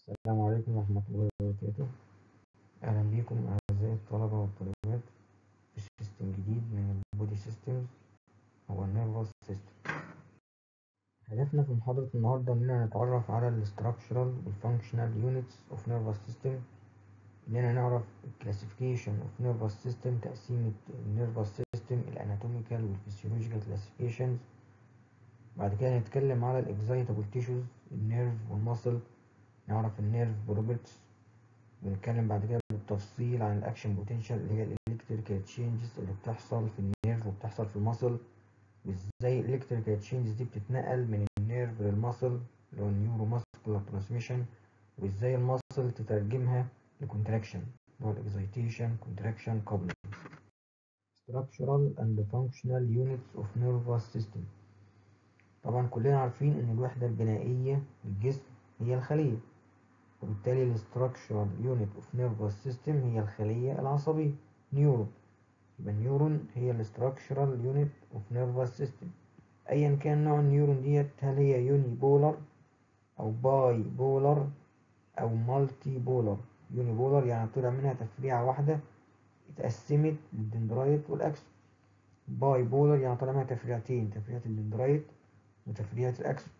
السلام عليكم ورحمة الله وبركاته. أهلا بكم أعزائي الطلبة والطالبات في سيستم جديد من البودي سيستمز هو النيرفس سيستم. هدفنا في محاضرة النهاردة إننا نتعرف على الستراكشرال والفانكشنال يونتس اوف نيرفس سيستم، إننا نعرف الكلاسيفيكيشن اوف نيرفس سيستم، تقسيمة النيرفس سيستم الاناتوميكال والفسيولوجيكال كلاسيفيكيشنز. بعد كده نتكلم على الاكزايتابل تيشوز، النيرف والماسل، نعرف النيرف بروبرتيز، ونتكلم بعد كده بالتفصيل عن الاكشن بوتنشال اللي هي الالكتريكال تشينجز اللي بتحصل في النيرف وبتحصل في الماسل، وازاي الالكتريكال تشينجز دي بتتنقل من النيرف للماسل اللي هو النيورو ماسكولار ترانسميشن، وازاي الماسل تترجمها لكونتراكشن اللي هو الاكزايتيشن كونتراكشن كابلنج. structural and functional units of nervous system. طبعا كلنا عارفين ان الوحدة البنائية للجسم هي الخلية، وبالتالي الستراكشرال يونت اوف نيرفس سيستم هي الخلية العصبية نيورون. يبقى النيورون هي الستراكشرال يونت اوف نيرفس سيستم. ايا كان نوع النيورون ديت، هل هي يوني بولر او باي بولر او مالتي بولر. يوني بولر يعني طلع منها تفريعة واحدة اتقسمت للدندرايت والاكسون. باي بولر يعني طلع منها تفريعتين، تفريعة الدندرايت وتفريعة الاكسون.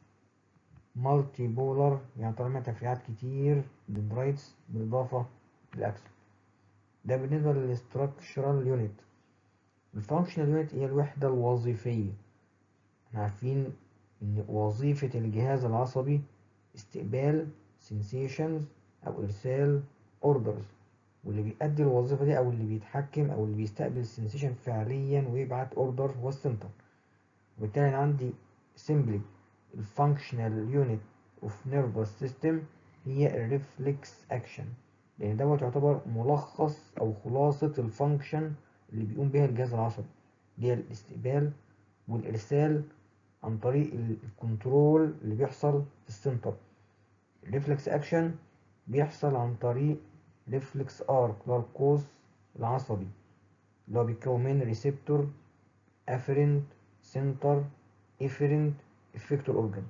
مالتي بولر يعني طلع منها تفريعات كتير دندرايتس بالاضافة للاكسون. ده بالنسبة للستراكشرال يونت. الفانكشنال يونت هي الوحدة الوظيفية. احنا عارفين ان وظيفة الجهاز العصبي استقبال sensations او ارسال orders، واللي بيأدي الوظيفة دي او اللي بيتحكم او اللي بيستقبل السنسيشن فعليا ويبعت اوردر هو السنتر. وبالتالي انا عندي simply الفانكشنال يونت اوف نيرفس سيستم هي الريفلكس اكشن، لان دوت يعتبر ملخص او خلاصة الفانكشن اللي بيقوم بها الجهاز العصبي، اللي هي الاستقبال والارسال عن طريق الكنترول اللي بيحصل في السنتر. الريفلكس اكشن بيحصل عن طريق ريفلكس ارك اللي هو القوس العصبي، اللي هو بيتكون من ريسبتور افرنت سنتر افرنت افكتور اورجان.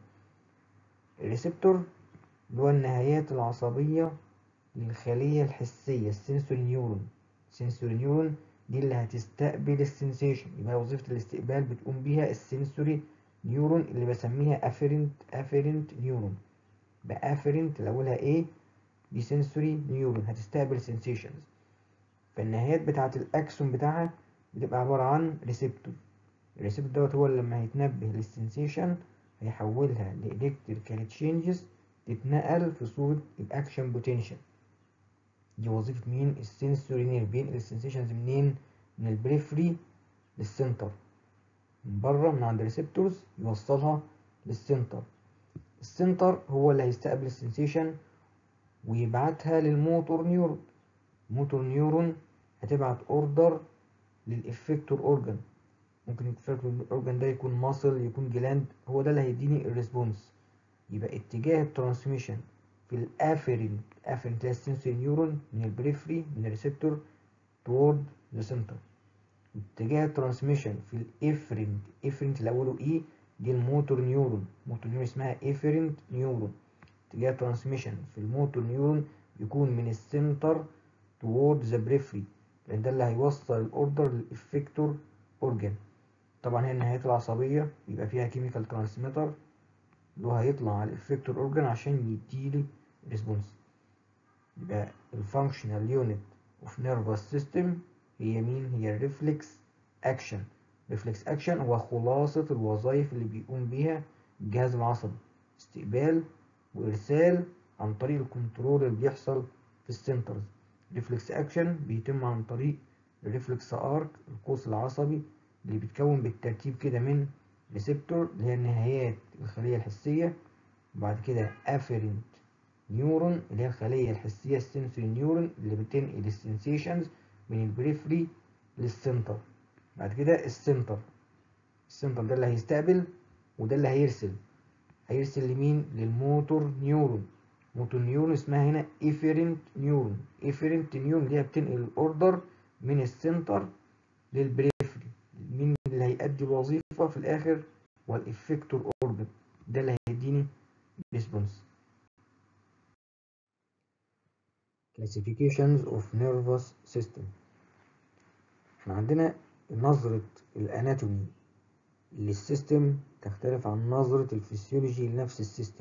الريسبتور اللي هو النهايات العصبية للخلية الحسية السنسوري نيورون. السنسوري نيورون دي اللي هتستقبل السنسيشن، يبقى وظيفة الاستقبال بتقوم بيها السنسوري نيورون اللي بسميها افيرنت نيورون. يبقى افيرنت اللي اولها ايه دي سنسوري نيورون هتستقبل سنسيشنز. فالنهايات بتاعة الاكسون بتاعها بتبقى عبارة عن ريسبتور. الريسبتور دوت هو اللي لما هيتنبه للسنسيشن هيحولها لإلكتريكال تشينجز تتنقل في صورة الأكشن بوتنشال. دي وظيفة مين؟ السنسوري نيرف. بينقل السنسيشنز منين؟ من البريفري للسنتر، من بره من عند الريسبتورز يوصلها للسنتر. السنتر هو اللي هيستقبل السنسيشن ويبعتها للموتور نيورون. الموتور نيورون هتبعت اوردر للإفكتور اورجان. ممكن الإفكتور اورجان ده يكون ماسل يكون جلاند، هو ده اللي هيديني الريسبونس. يبقى اتجاه الترانسميشن في الافرنت السنسوري نيورون من البريفري من الريسبتور تورد ذا سنتر. اتجاه الترانسميشن في الافرنت اللي اوله اي دي الموتور نيورون. موتور نيورون اسمها افرنت نيورون. اتجاه الترانسميشن في الموتور نيورون يكون من السنتر تورد ذا بريفري، لان ده اللي هيوصل الاوردر للافكتور اورجان. طبعا هي النهايات العصبيه بيبقى فيها كيميكال ترانسميتر اللي هو هيطلع على الافكتور اورجان عشان يديلي ريسبونس. يبقى الفانكشنال يونت اوف نيرفس سيستم هي مين؟ هي الريفلكس اكشن. ريفلكس اكشن هو خلاصة الوظائف اللي بيقوم بيها الجهاز العصبي، استقبال وارسال عن طريق الكنترول اللي بيحصل في السنترز. ريفلكس اكشن بيتم عن طريق الريفلكس ارك القوس العصبي اللي بيتكون بالترتيب كده من ريسبتور اللي هي النهايات الخلية الحسية، وبعد كده افيرنت نيورون اللي هي الخلية الحسية السنسوري نيورون اللي بتنقل السنسيشنز من البريفري للسنتر. بعد كده السنتر ده اللي هيستقبل وده اللي هيرسل لمين؟ للموتور نيورون. موتور نيورون اسمها هنا افيرنت نيورون. افيرنت نيورون اللي هي بتنقل الاوردر من السنتر للبريفري. مين اللي هيأدي الوظيفة في الاخر؟ والافكتور اورجن، ده اللي هيديني ريسبونس. classifications of nervous system. احنا عندنا نظرة الاناتومي للسيستم تختلف عن نظرة الفسيولوجي لنفس السيستم،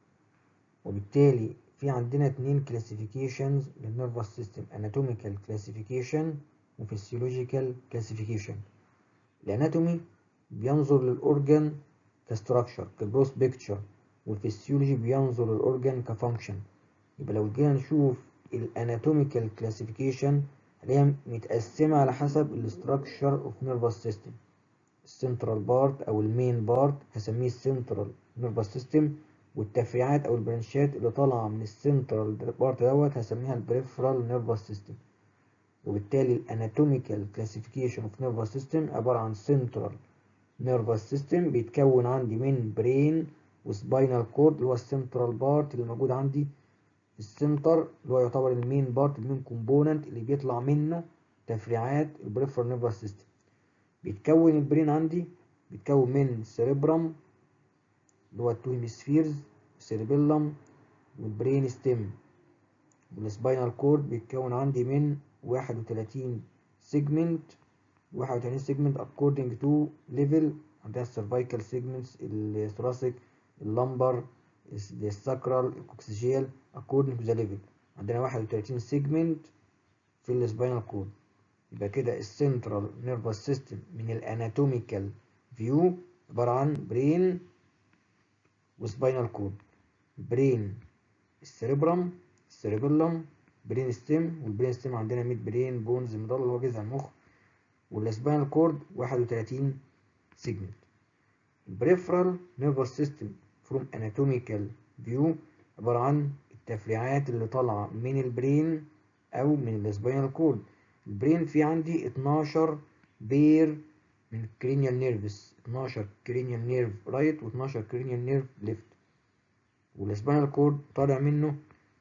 وبالتالي في عندنا 2 classifications للنيرفس سيستم: anatomical classification وفسيولوجيكال classification. الاناتومي بينظر للأورجان كستراكشر كجروس بيكتشر، والفسيولوجي بينظر للأورجان كفانكشن. يبقى لو جينا نشوف الاناتوميكال كلاسيفيكيشن هي متقسمة على حسب الاستراكشر اوف نيرفس سيستم. السنترال بارت او المين بارت هسميه السنترال نيرفس سيستم، والتفريعات او البرانشات اللي طالعة من السنترال بارت دوت هسميها البريفرال نيرفس سيستم. وبالتالي الاناتوميكال كلاسيفيكيشن اوف نيرفس سيستم عبارة عن سنترال نيرفس سيستم بيتكون عندي من برين وسباينال كورد اللي هو السنترال بارت اللي موجود عندي السنتر، اللي هو يعتبر المين بارت، المين كومبوننت اللي بيطلع منه تفريعات البريفرال نيرفس سيستم. بيتكون البرين عندي بيتكون من السيريبرم اللي هو التو هيمسفيرز، السيريبيلم والبرين ستيم. والسباينال كورد بيتكون عندي من 31 سيجمنت، 31 سيجمنت according to level. عندنا السيرفايكال سيجمنتس، الثوراسيك، اللمبر، الساكرال، الكوكسيجيال according to the level. عندنا 31 سيجمنت في السباينال كورد. يبقى كده السنترال نيرفس سيستم من الاناتوميكال فيو عبارة عن برين وسباينال كورد. برين السيريبرم، السيريبيلم، برين ستيم، والبرين ستيم عندنا ميد برين بونز مضل اللي هو جذع المخ، والسباينال كورد 31 سيجمنت. البريفرال نيرفس سيستم فروم اناتوميكال فيو عبارة عن التفريعات اللي طالعة من البرين او من السباينال كورد. البرين في عندي 12 بير من الكرينيال نيرفز، 12 كرينيال نيرف رايت و12 كرينيال نيرف ليفت. والسباينال كورد طالع منه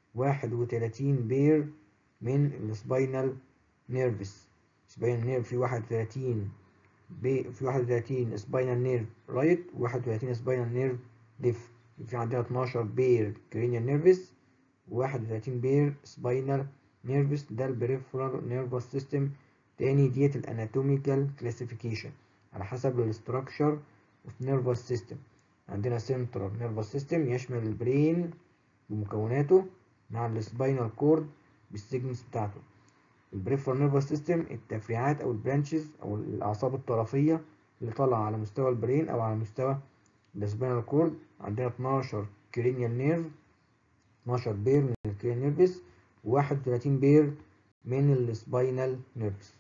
31 بير من السباينال نيرفز. سباينال نيرف في 31 في 31 سباينال نيرف رايت و31 سباينال نيرف ليفت. في عندنا 12 بير كرينيال نيرفز و31 بير سباينال نيرفز. ده البريفرال نيرفس سيستم. تاني ديت الاناتوميكال كلاسيفيكيشن على حسب الاستراكشر اوف نيرفس سيستم. عندنا سنترال نيرفس سيستم يشمل البرين بمكوناته مع السباينال كورد بالسيجمنتس بتاعته. البريفرال نيرفس سيستم التفريعات او البرانشز او الاعصاب الطرفيه اللي طالعه على مستوى البرين او على مستوى السباينال كورد. عندنا 12 كرينيال نيرف، 12 بير من الكرينيال نيرفز و31 بير من السباينال نيرفز.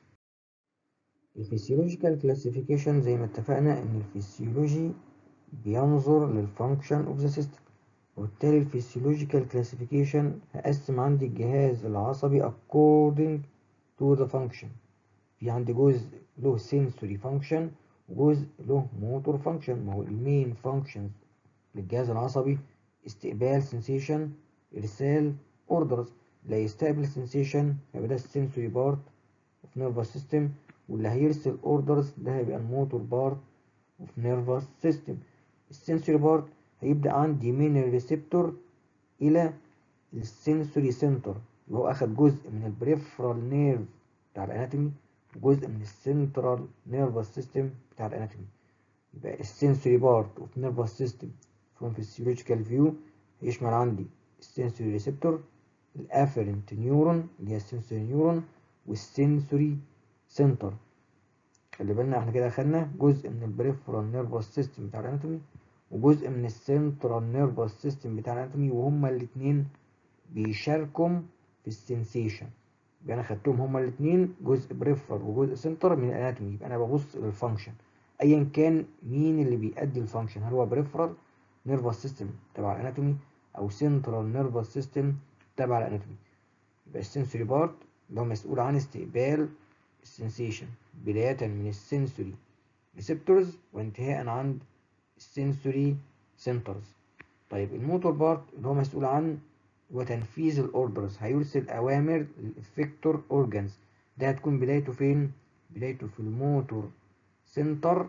الفسيولوجيكال كلاسيفيكيشن زي ما اتفقنا ان الفسيولوجي بينظر للفانكشن اوف ذا سيستم، وبالتالي الفسيولوجيكال كلاسيفيكيشن هقسم عندي الجهاز العصبي according to the function. في عندي جزء له sensory function وجزء له motor function. ما هو المين functions للجهاز العصبي استقبال sensation، إرسال orders. اللي هيستقبل sensation هيبقى ده السنسوري بارت of nervous system، واللي هيرسل orders ده هيبقى الموتور بارت of nervous system. السنسوري بارت هيبدأ عندي من الريسبتور إلى السنسوري سنتر، اللي هو أخد جزء من البريفرال نيرف بتاع الاناتومي وجزء من السنترال نيرفس سيستم بتاع الاناتومي. يبقى السنسوري بارت اوف نيرفس سيستم فروم فيسيولوجيكال فيو هيشمل عندي السنسوري ريسبتور، الافيرنت نيورون اللي هي السنسوري نيورون، والسنسوري سنتر. خلي بالنا احنا كده اخدنا جزء من البريفرال نيرفس سيستم بتاع الاناتومي وجزء من السنترال نيرفس سيستم بتاع الاناتومي، وهما الاثنين بيشاركوا في السنسيشن. يبقى انا خدتهم هما الاثنين جزء بريفرال وجزء سنتر من الاناتومي. يبقى انا ببص للفانكشن ايا كان مين اللي بيأدي الفانكشن، هل هو بريفرال نيرفس سيستم تبع الاناتومي او سنترال نيرفس سيستم تبع الاناتومي. يبقى السنسوري بارت اللي هو مسؤول عن استقبال السنسيشن بداية من السنسوري ريسبتورز وانتهاء عند السنسوري سنترز. طيب الموتور بارت اللي هو مسؤول عن وتنفيذ الاوردرز، هيرسل اوامر للافكتور اورجانز. ده هتكون بدايته فين؟ بدايته في الموتور سنتر،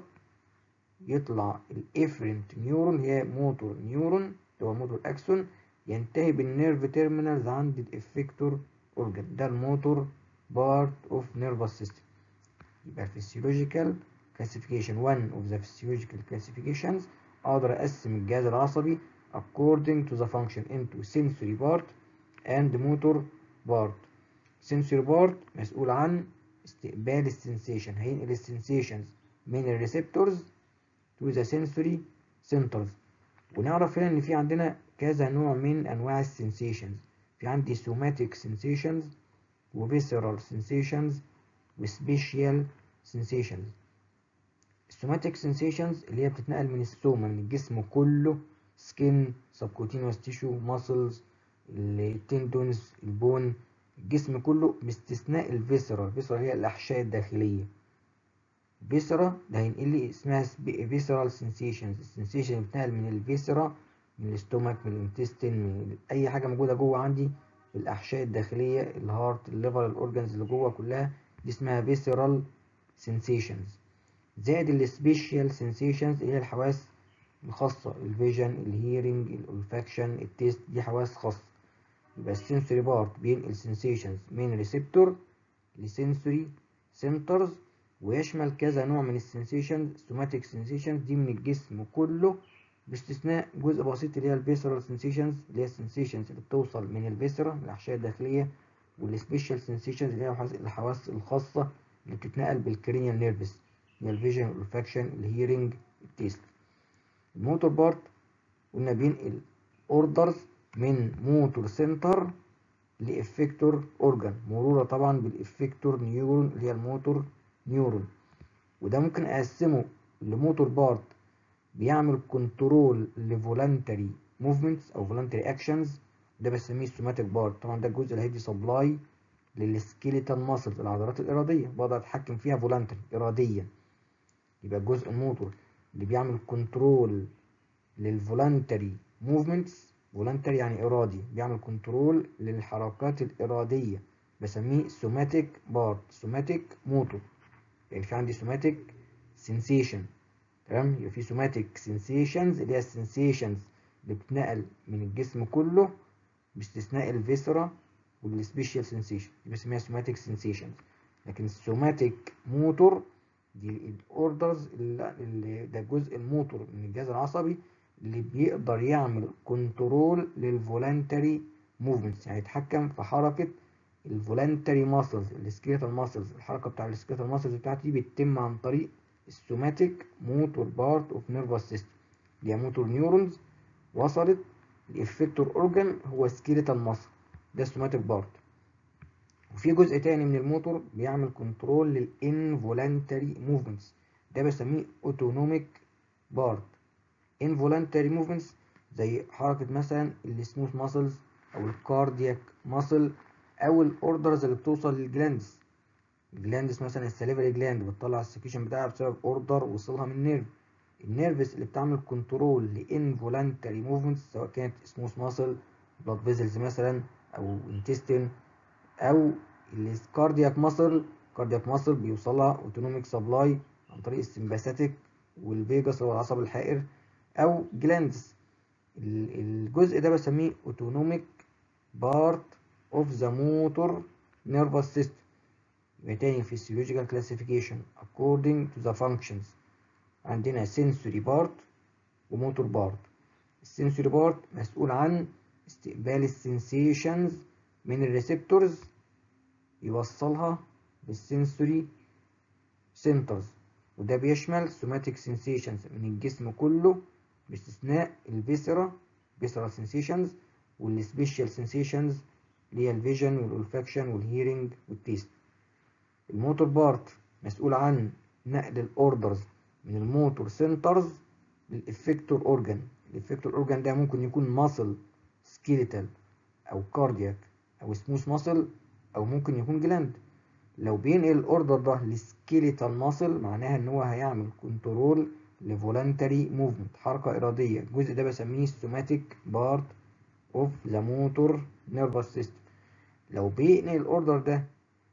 يطلع الافرنت نيورون هي موتور نيورون اللي هو موتور اكسون، ينتهي بالنيرف تيرمينالز عند الافكتور اورجان، ده الموتور بارت اوف نيرفس سيستم. يبقى physiological classification one of the physiological classifications اقدر اقسم الجهاز العصبي according to the function into sensory part and motor part. sensory part مسؤول عن استقبال السنسيشن، هينقل السنسيشنز من الريسبتورز to the sensory centers. ونعرف هنا ان في عندنا كذا نوع من انواع السنسيشنز، في عندي somatic sensations و visceral sensations و special sensations. السوماتيك sensations اللي هي بتتنقل من السوما، من الجسم كله، skin subcutaneous tissue muscles التندونز البون، الجسم كله باستثناء الفيسرا. الفيسرا هي الأحشاء الداخلية. فيسرا ده هينقل لي اسمها visceral sensations، السنسيشن اللي بتتنقل من الفيسرا، من الاستومك، من الانتستين، من أي حاجة موجودة جوه عندي في الأحشاء الداخلية، الهارت، الليفر، الأورجنز اللي جوه كلها، دي اسمها visceral sensations. زائد السبيشال sensations اللي هي الحواس الخاصة، الفيجن، الهيرنج، الأولفاكشن، التيست، دي حواس خاصة. يبقى السنسوري بارت بينقل sensations من ريسبتور لسنسوري سنترز، ويشمل كذا نوع من السنسيشنز. سوماتيك sensations دي من الجسم كله باستثناء جزء بسيط اللي هي الفيسرال sensations، اللي هي السنسيشنز اللي بتوصل من الفيسرا من الأحشاء الداخلية، والسبيشال sensations اللي هي الحواس الخاصة اللي بتتنقل بالكرينيال نيرفس، هي الفيجن، الأولفاكشن، الهيرنج، التيست. الموتور بارت قلنا بينقل اوردرز من موتور سنتر لإفكتور اورجان، مرورة طبعا بالإفكتور نيورون اللي هي الموتور نيورون. وده ممكن اقسمه لموتور بارت بيعمل كنترول لفولانتري موفمنتس او فولانتري اكشنز، ده بسميه السوماتيك بارت. طبعا ده الجزء اللي هيدي سبلاي للسكيليتال ماسلز، العضلات الاراديه، بقدر اتحكم فيها فولانتري اراديا. يبقى الجزء الموتور اللي بيعمل كنترول للفولانتري موفمنتس، فولانتري يعني ارادي، بيعمل كنترول للحركات الاراديه، بسميه سوماتيك بارت، سوماتيك موتور. يعني في عندي سوماتيك سنسيشن، تمام؟ يبقى في سوماتيك سنسيشنز اللي هي السنسيشنز اللي بتتنقل من الجسم كله باستثناء الفيسرا والسبيشال سنسيشن، دي بسميها سوماتيك سنسيشنز. لكن السوماتيك موتور دي الاوردرز اللي ده الجزء الموتور من الجهاز العصبي اللي بيقدر يعمل كنترول للفولانتري موفمنتس، يعني يتحكم في حركه الفولانتري ماسلز، السكيلتال ماسلز. الحركه بتاع السكيلتال ماسلز بتاعتي دي بتتم عن طريق السوماتيك موتور بارت اوف نيرفس سيستم، اللي هي موتور نيورونز وصلت لإفكتور اورجان هو سكيلتال ماسل، ده السوماتيك بارت. وفي جزء تاني من الموتور بيعمل كنترول للانفولانتري موفمنتس، ده بسميه اوتونوميك بارت. انفولانتري موفمنتس زي حركه مثلا السموث ماسلز او الكاردياك ماسل، او الاوردرز اللي بتوصل للجلاندز. الجلاندز مثلا السليفري جلاند بتطلع السكريشن بتاعها بسبب اوردر وصلها من نيرف. النيرفز اللي بتعمل كنترول لانفولانتري موفمنتس، سواء كانت سموث ماسل، بلاد فيزلز مثلا، او انتستين، او الكاردياك ماسل. كاردياك ماسل بيوصلها اوتونوميك سبلاي عن طريق السمباثيك والفيجاس اللي هو العصب الحائر، او جلاندز. الجزء ده بسميه اوتونوميك بارت اوف ذا موتور نيرفس سيستم. يبقى تاني physiological classification according to the functions، عندنا sensory part وموتور بارت. السنسوري بارت مسؤول عن استقبال السنسيشنز من الريسبتورز يوصلها للسنسوري سنترز، وده بيشمل سوماتيك سنسيشنز من الجسم كله باستثناء الفيسرا، فيسرال سنسيشنز، والسبيشال سنسيشنز اللي هي الفيجن والأولفاكشن والهيرنج والتيست. الموتور بارت مسؤول عن نقل الاوردرز من الموتور سنترز للإفكتور اورجان. الإفكتور اورجان ده ممكن يكون ماسل، سكيليتال، او كاردياك، او سموث ماسل، او ممكن يكون جلاند. لو بينقل الاوردر ده لسكيليتال ماسل معناها ان هو هيعمل كنترول لفولانتري موفمنت، حركه اراديه. الجزء ده بسميه سوماتيك بارت اوف ذا موتور نيرفس سيستم. لو بينقل الاوردر ده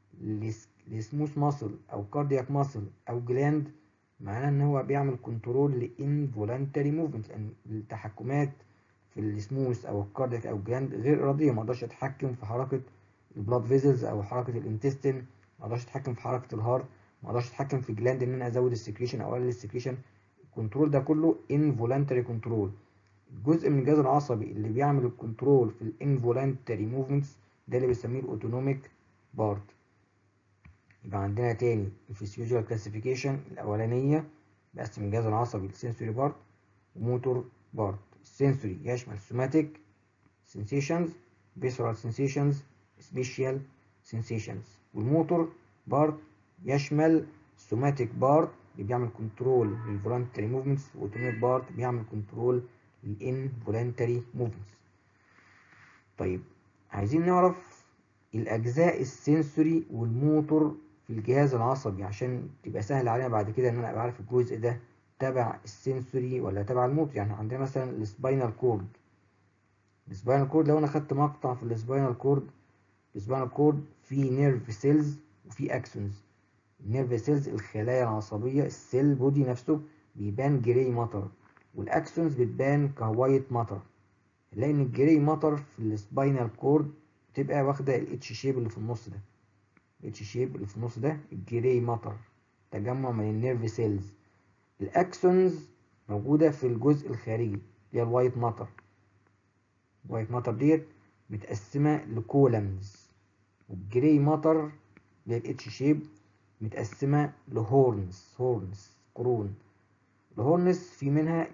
لسموث ماسل او كاردياك ماسل او جلاند معناه ان هو بيعمل كنترول لانفولانتري موفمنت، لان التحكمات في السموث او الكاردياك او الجلاند غير اراديه، ما اقدرش اتحكم في حركه البلاد فيزلز او حركه الانتستين، ما اقدرش اتحكم في حركه الهارت، ما اقدرش اتحكم في جلاند ان انا ازود السكريشن او اقلل السكريشن. الكنترول ده كله انفولانتري كنترول. الجزء من الجهاز العصبي اللي بيعمل الكنترول في الانفولانتري موفمنتس ده اللي بنسميه الاوتونوميك بارت. يبقى عندنا تاني الفسيولوجيكال كلاسيفيكيشن الاولانيه بقسم الجهاز العصبي لسنسوري بارت وموتور بارت. السنسوري يشمل سوماتيك sensations, visceral sensations, spatial sensations. والموتور بارت يشمل somatic بارت اللي بيعمل كنترول للفولنتري موفمنتس، واوتونوميك بارت بيعمل كنترول للانفولنتري موفمنتس. طيب عايزين نعرف الاجزاء السنسوري والموتور في الجهاز العصبي عشان تبقى سهل علينا بعد كده ان انا ابقى عارف الجزء ده تبع السنسوري ولا تبع الموتور. يعني عندنا مثلا السباينال كورد. السباينال كورد لو انا خدت مقطع في السباينال كورد، السباينال كورد فيه نيرف سيلز وفيه اكسونز. النيرف سيلز الخلايا العصبيه، السيل بودي نفسه بيبان جراي ماتر، والاكسونز بتبان كوايت ماتر. نلاقي ان الجراي ماتر في السباينال كورد بتبقى واخده الاتش شيب اللي في النص ده. الاتش شيب اللي في النص ده الجراي ماتر، تجمع من النيرف سيلز. الاكسونز موجوده في الجزء الخارجي اللي هي الوايت ماتر. الوايت ماتر ديت متقسمه لكولمز، والجراي ماتر اللي هي الاتش شيب متقسمه لهورنز، قرون. الهورنز في منها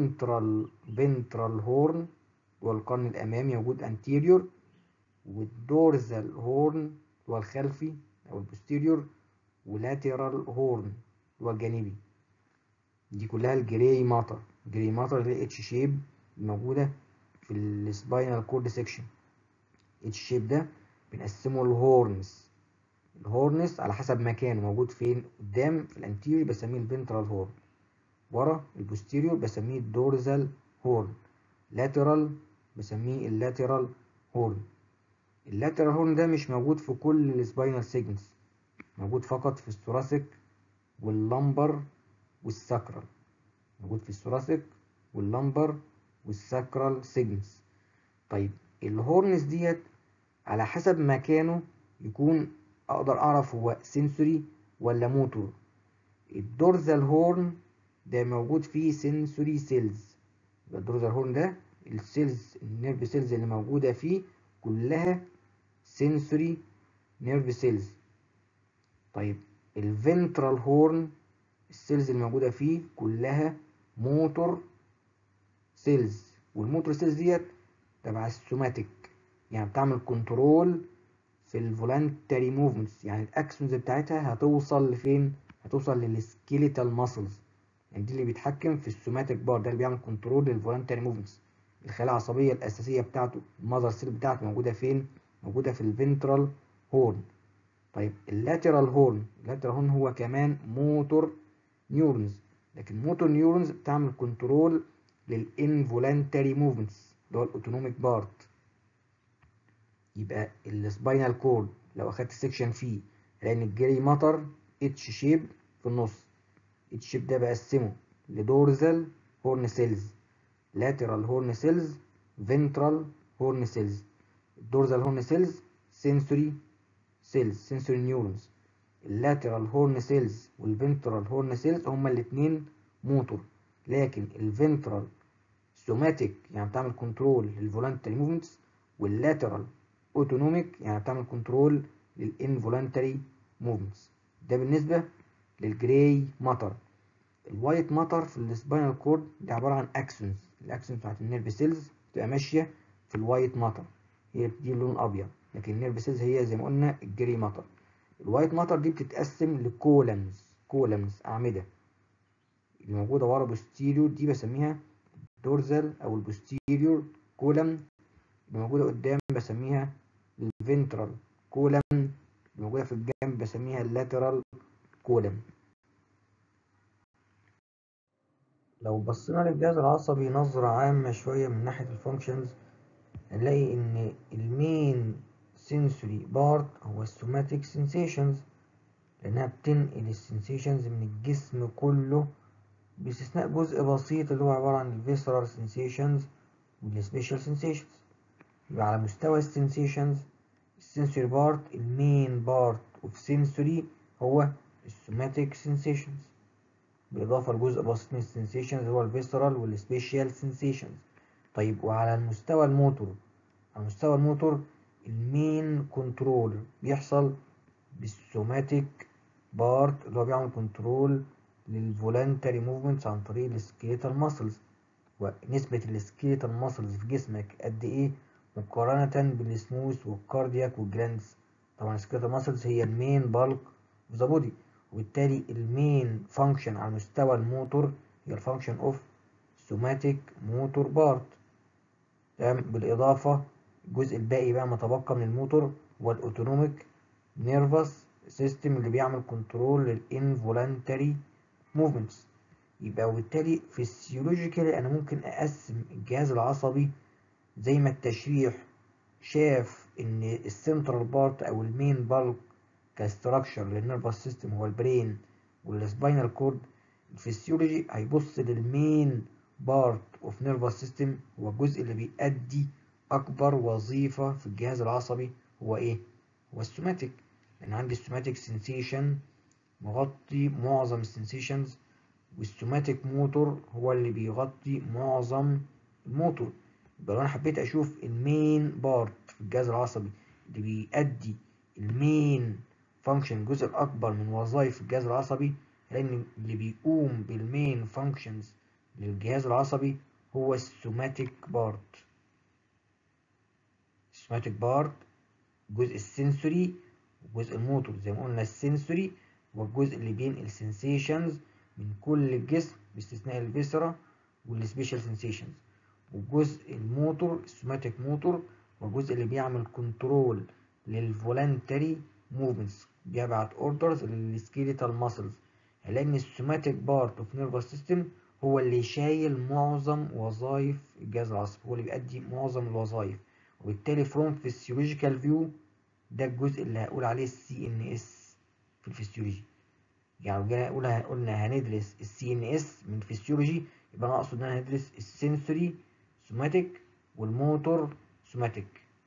الفنترال هورن والقرن الامامي موجود انتيريور، والدورزال هورن هو الخلفي او البوستيريور، ولاترال هورن هو الجانبي. دي كلها الجراي ماتر. الجراي ماتر اللي هي اتش شيب موجوده في السباينال كورد سيكشن. اتش شيب ده بنقسمه الهورنز. الهورنز على حسب مكانه موجود فين، قدام في الانتيريور بسميه الفنترال هورن، ورا البوستيريور بسميه الدورزال هورن، لاترال بسميه اللاترال هورن. اللاترال هورن ده مش موجود في كل السباينال سيجمنتس، موجود فقط في الثوراسيك واللمبر والساكرال. موجود في الثوراسيك واللمبر والساكرال سيجمنتس. طيب الهورنز ديت على حسب مكانه يكون اقدر اعرف هو سنسوري ولا موتور. الدورزال هورن ده موجود فيه سنسوري سيلز. يبقى الدورزال هورن ده السيلز، النيرف سيلز اللي موجوده فيه كلها سنسوري نيرف سيلز. طيب الفنترال هورن السيلز اللي موجوده فيه كلها موتور سيلز، والموتور سيلز ديت تبع السوماتيك، يعني بتعمل كنترول في الفولنتري موفمنتس. يعني الاكسونز بتاعتها هتوصل لفين؟ هتوصل للسكيليتال ماسلز، يعني دي اللي بيتحكم في السوماتيك بار، ده اللي بيعمل كنترول للفولنتري موفمنتس. الخلايا العصبيه الاساسيه بتاعته المذر سيل بتاعته موجوده فين؟ موجوده في الفنترال هورن. طيب اللاترال هورن، اللاترال هورن هو كمان موتور نيورونز، لكن موتور نيورونز بتعمل كنترول للانفولنتري موفمنتس اللي هو الاوتونوميك بارت. يبقى السباينال كورد لو اخدت سيكشن فيه لان الجري ماتر اتش شيب في النص. اتش شيب ده بقسمه لدورزال هورن سيلز، لاترال هورن سيلز، فنترال هورن سيلز. الدورزال هورن سيلز سنسوري سيلز، سنسوري نيورونز. اللاترال هورن سيلز والفنترال هورن سيلز هما الاثنين موتور، لكن الفنترال سوماتيك يعني بتعمل كنترول للفولنتري موفمنتس، واللاترال اوتونوميك يعني بتعمل كنترول للانفولنتري موفمنتس. ده بالنسبه للجراي ماتر. الوايت ماتر في السباينال كورد دي عباره عن اكسونز. الاكسونز بتاعت النيرف سيلز بتبقى ماشيه في الوايت ماتر، هي بتدي اللون ابيض، لكن النيرف سيلز هي زي ما قلنا الجراي ماتر. الوايت ماتر دي بتتقسم لكولمز اعمده اللي موجوده ورا بوستيريور، دي بسميها دورزال او البوستيريور كولم. اللي موجوده قدام بسميها الفنترال كولم، اللي موجوده في الجنب بسميها اللاترال كولم. لو بصينا للجهاز العصبي نظرة عامة شوية من ناحية الفانكشنز هنلاقي ان المين سنسوري بارت هو السوماتيك سنسيشنز، لانها بتنقل السنسيشنز من الجسم كله باستثناء جزء بسيط اللي هو عبارة عن الفيسرال سنسيشنز والسبيشال سنسيشنز. يبقى على مستوى السنسيشنز السنسوري بارت، المين بارت اوف سنسوري هو السوماتيك سنسيشنز، بالاضافه لجزء بسيط من السنسيشنز هو الفيسرال والسبيشال سنسيشنز. طيب وعلى المستوى الموتور، على مستوى الموتور المين كنترول بيحصل بالسوماتيك بارت اللي هو بيعمل كنترول للفولنتري موفمنتس عن طريق السكيليتال ماسلز. ونسبة السكيليتال ماسلز في جسمك قد ايه مقارنة بالسموث والكاردياك والجلاندز؟ طبعا السكيليتال ماسلز هي المين بالك اوف ذا بودي، وبالتالي المين فانكشن على مستوى الموتور هي الفانكشن اوف سوماتيك موتور بارت. تمام. بالاضافة الجزء الباقي بقى ما تبقى من الموتور هو الاوتونوميك نيرفس سيستم اللي بيعمل كنترول للانفولانتري موفمنتس. يبقى وبالتالي فيسيولوجيكالي انا ممكن اقسم الجهاز العصبي زي ما التشريح شاف ان السنترال بارت او المين بالك كاستراكشر للنيرفس سيستم هو البرين والسباينال كورد. الفسيولوجي هيبص للمين بارت اوف نيرفس سيستم هو الجزء اللي بيأدي اكبر وظيفة في الجهاز العصبي هو ايه؟ هو السوماتيك. لان عندي السوماتيك سنسيشن مغطي معظم السنسيشنز، والسوماتيك موتور هو اللي بيغطي معظم الموتور. يبقى لو انا حبيت اشوف المين بارت في الجهاز العصبي اللي بيأدي المين فانكشن، الجزء الاكبر من وظائف الجهاز العصبي، لان اللي بيقوم بالمين فانكشنز للجهاز العصبي هو السوماتيك بارت. السوماتيك بارت الجزء السنسوري والجزء الموتور. زي ما قلنا السنسوري هو الجزء اللي بينقل سنسيشنز من كل الجسم باستثناء الفيسرا والسبيشال سنسيشنز، والجزء الموتور السوماتيك موتور هو الجزء اللي بيعمل كنترول للفولنتري موفمنتس، بيبعت اوردرز للسكيليتال ماسلز. لان السوماتيك بارت اوف نيرفس سيستم هو اللي شايل معظم وظائف الجهاز العصبي، هو اللي بيأدي معظم الوظائف. وبالتالي فروم فيسيولوجيكال فيو ده الجزء اللي هقول عليه السي ان اس في الفسيولوجي. يعني لو جينا قلنا هندرس السي ان اس من الفسيولوجي، يبقى انا اقصد ان انا هندرس السنسوري سوماتيك والموتور سوماتيك.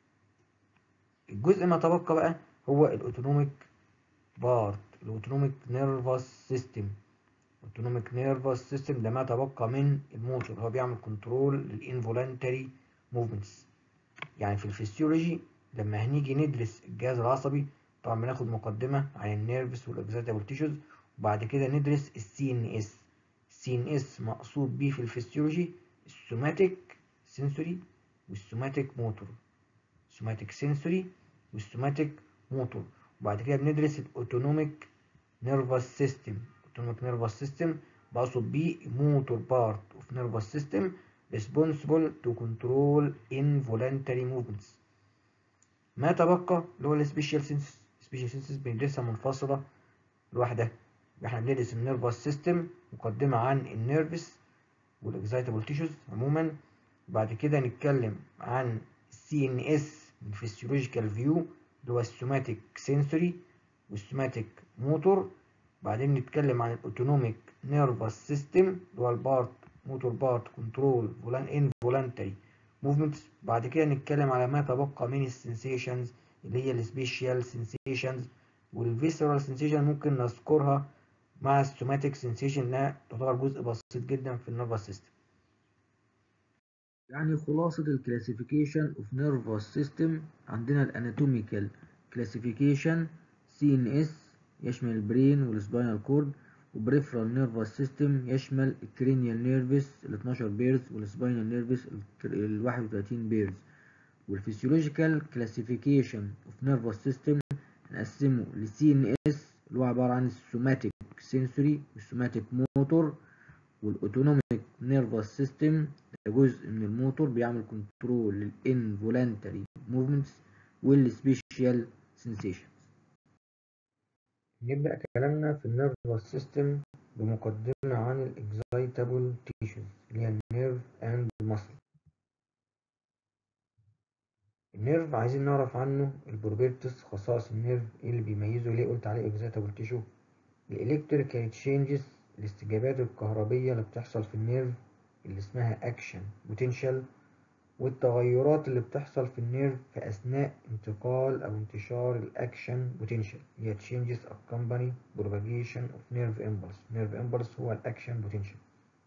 الجزء ما تبقى بقى هو الاوتونوميك بارت، الاوتونوميك نيرفس سيستم. الاوتونوميك نيرفس سيستم ده ما تبقى من الموتور، هو بيعمل كنترول للانفولانتري موفمنتس. يعني في الفسيولوجي لما هنيجي ندرس الجهاز العصبي طبعا بناخد مقدمة عن النيرفس والاكزيتابل تيشوز، وبعد كده ندرس السي ان اس. السي ان اس مقصود بيه في الفسيولوجي السوماتيك سنسوري والسوماتيك موتور، سوماتيك سنسوري والسوماتيك موتور. وبعد كده بندرس الاوتونوميك نيرفس سيستم. اوتونوميك نيرفس سيستم بقصد بيه موتور بارت اوف نيرفس سيستم responsible to control involuntary movements. ما تبقى اللي هو السبيشال سينسز. السبيشال سينسز بندرسها منفصلة لوحدها. احنا بندرس النيرفس سيستم، مقدمة عن النيرفس والاكزايتابل تيشوز عموما. بعد كده نتكلم عن السي ان اس من فيسيولوجيكال فيو اللي هو السوماتيك سنسوري والسوماتيك موتور. بعدين نتكلم عن الاوتونوميك نيرفس سيستم اللي هو البارت موتور بارت كنترول انفولانتري موفمنتس. بعد كده نتكلم على ما تبقى من السنسيشنز اللي هي السبيشال سنسيشنز والفيسرال سنسيشن، ممكن نذكرها مع السوماتيك سنسيشن انها تعتبر جزء بسيط جدا في النيرفس سيستم. يعني خلاصة الكلاسيفيكيشن اوف نيرفس سيستم عندنا الاناتوميكال كلاسيفيكيشن سي ان اس يشمل البرين والسباينال كورد، وبريفرال نيرفس سيستم يشمل الكرينيال نيرفس ال 12 بيرز والسباينال نيرفس ال 31 بيرز. والفسيولوجيكال كلاسيفيكيشن اوف نيرفس سيستم نقسمه لسي ان اس اللي هو عبارة عن السوماتيك سنسوري والسوماتيك موتور، والاوتونوميك نيرفس سيستم ده جزء من الموتور بيعمل كنترول للانفولانتري موفمنتس والسبيشال سنسيشنز. نبدأ كلامنا في النيرفس سيستم بمقدمة عن الاكزايتابل تيشوز اللي هي النيرف اند ماسل. النيرف عايزين نعرف عنه البروبرتيز، خصائص النيرف ايه اللي بيميزه، ليه قلت عليه اكزايتابل تيشو. الالكتريكال تشينجز الاستجابات الكهربية اللي بتحصل في النيرف اللي اسمها اكشن بوتنشال، والتغيرات اللي بتحصل في النيرف في أثناء انتقال أو انتشار الأكشن بوتنشال، هي changes accompany propagation of nerve impulse. nerve impulse هو الأكشن بوتنشال.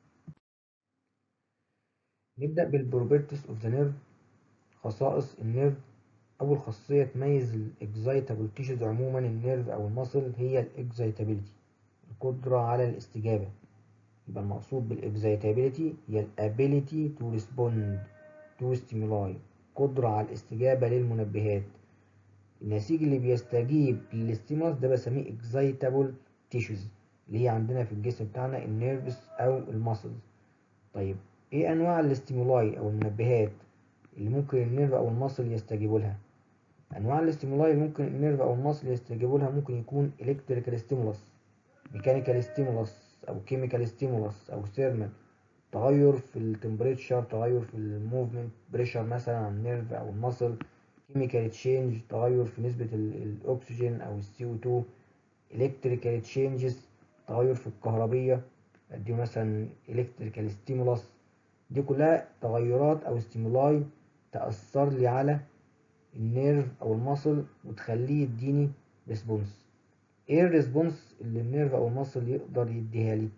نبدأ بالبروبرتيز اوف ذا نيرف. خصائص النيرف. أول خاصية تميز الاكزايتابل تيشوز عموما النيرف أو المصل هي الاكزايتابيليتي، القدرة على الاستجابة. يبقى المقصود بالاكزايتابيليتي هي الابيليتي تو ريسبوند تو ستيمولاي، قدرة على الاستجابة للمنبهات. النسيج اللي بيستجيب للستيمولاس ده بسميه اكزايتابل تيشوز، اللي هي عندنا في الجسم بتاعنا النيرفز أو المسلز. طيب ايه أنواع الاستيمولاي أو المنبهات اللي ممكن النيرف أو المصل يستجيبوا لها؟ أنواع الاستيمولاي اللي ممكن النيرف أو المصل يستجيبوا لها ممكن يكون إلكتريكال ستيمولاس، ميكانيكال ستيمولاس أو كيميكال ستيمولاس أو ثيرمال. تغير في التمبريتشر، تغير في الموفمنت بريشر مثلا على النيرف أو المصل. كيميكال تشينج، تغير في نسبة الأكسجين أو CO2. إلكتريكال تشينجز، تغير في الكهربية، دي مثلا إلكتريكال ستيمولاس. دي كلها تغيرات أو ستيمولاي تأثر لي على النيرف او المصل وتخليه يديني ريسبونس. ايه الريسبونس اللي النيرف او المصل يقدر يديها لي؟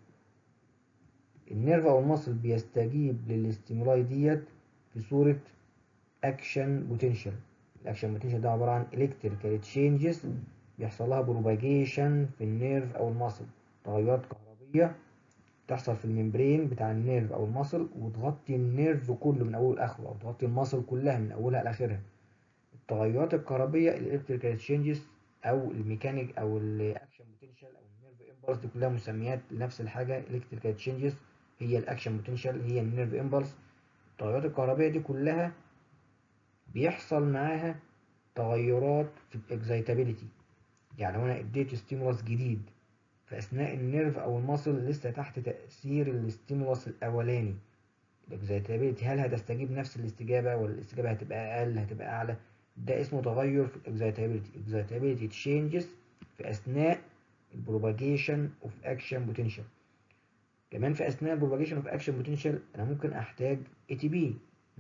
النيرف او المصل بيستجيب للاستيمولاي ديت في صورة اكشن بوتنشال. الاكشن بوتنشال ده عبارة عن الكتريكال تشينجز بيحصل لها بروباجيشن في النيرف او المصل، تغيرات كهربية تحصل في الممبرين بتاع النيرف او المصل وتغطي النيرف كله من اوله لاخره، او تغطي المصل كلها من اولها لاخرها. التغيرات الكهربية الالكتريكال تشينجز او الميكانيك او الاكشن بوتنشال او النيرف امبلس، دي كلها مسميات لنفس الحاجة. الالكتريكال تشينجز هي الاكشن بوتنشال هي النيرف امبلس. التغيرات الكهربية دي كلها بيحصل معاها تغيرات في الاكزايتابيليتي. يعني لو انا اديت ستيمولاس جديد في اثناء النيرف او المصل لسه تحت تأثير الستيمولاس الاولاني، الاكزايتابيليتي هل هتستجيب نفس الاستجابة ولا الاستجابة هتبقى اقل هتبقى اعلى؟ ده اسمه تغير في الاكزايتابيليتي. اكزايتابيليتي تشينجز في اثناء البروباجيشن اوف اكشن بوتنشال. كمان في اثناء البروباجيشن اوف اكشن بوتنشال انا ممكن احتاج اي تي بي،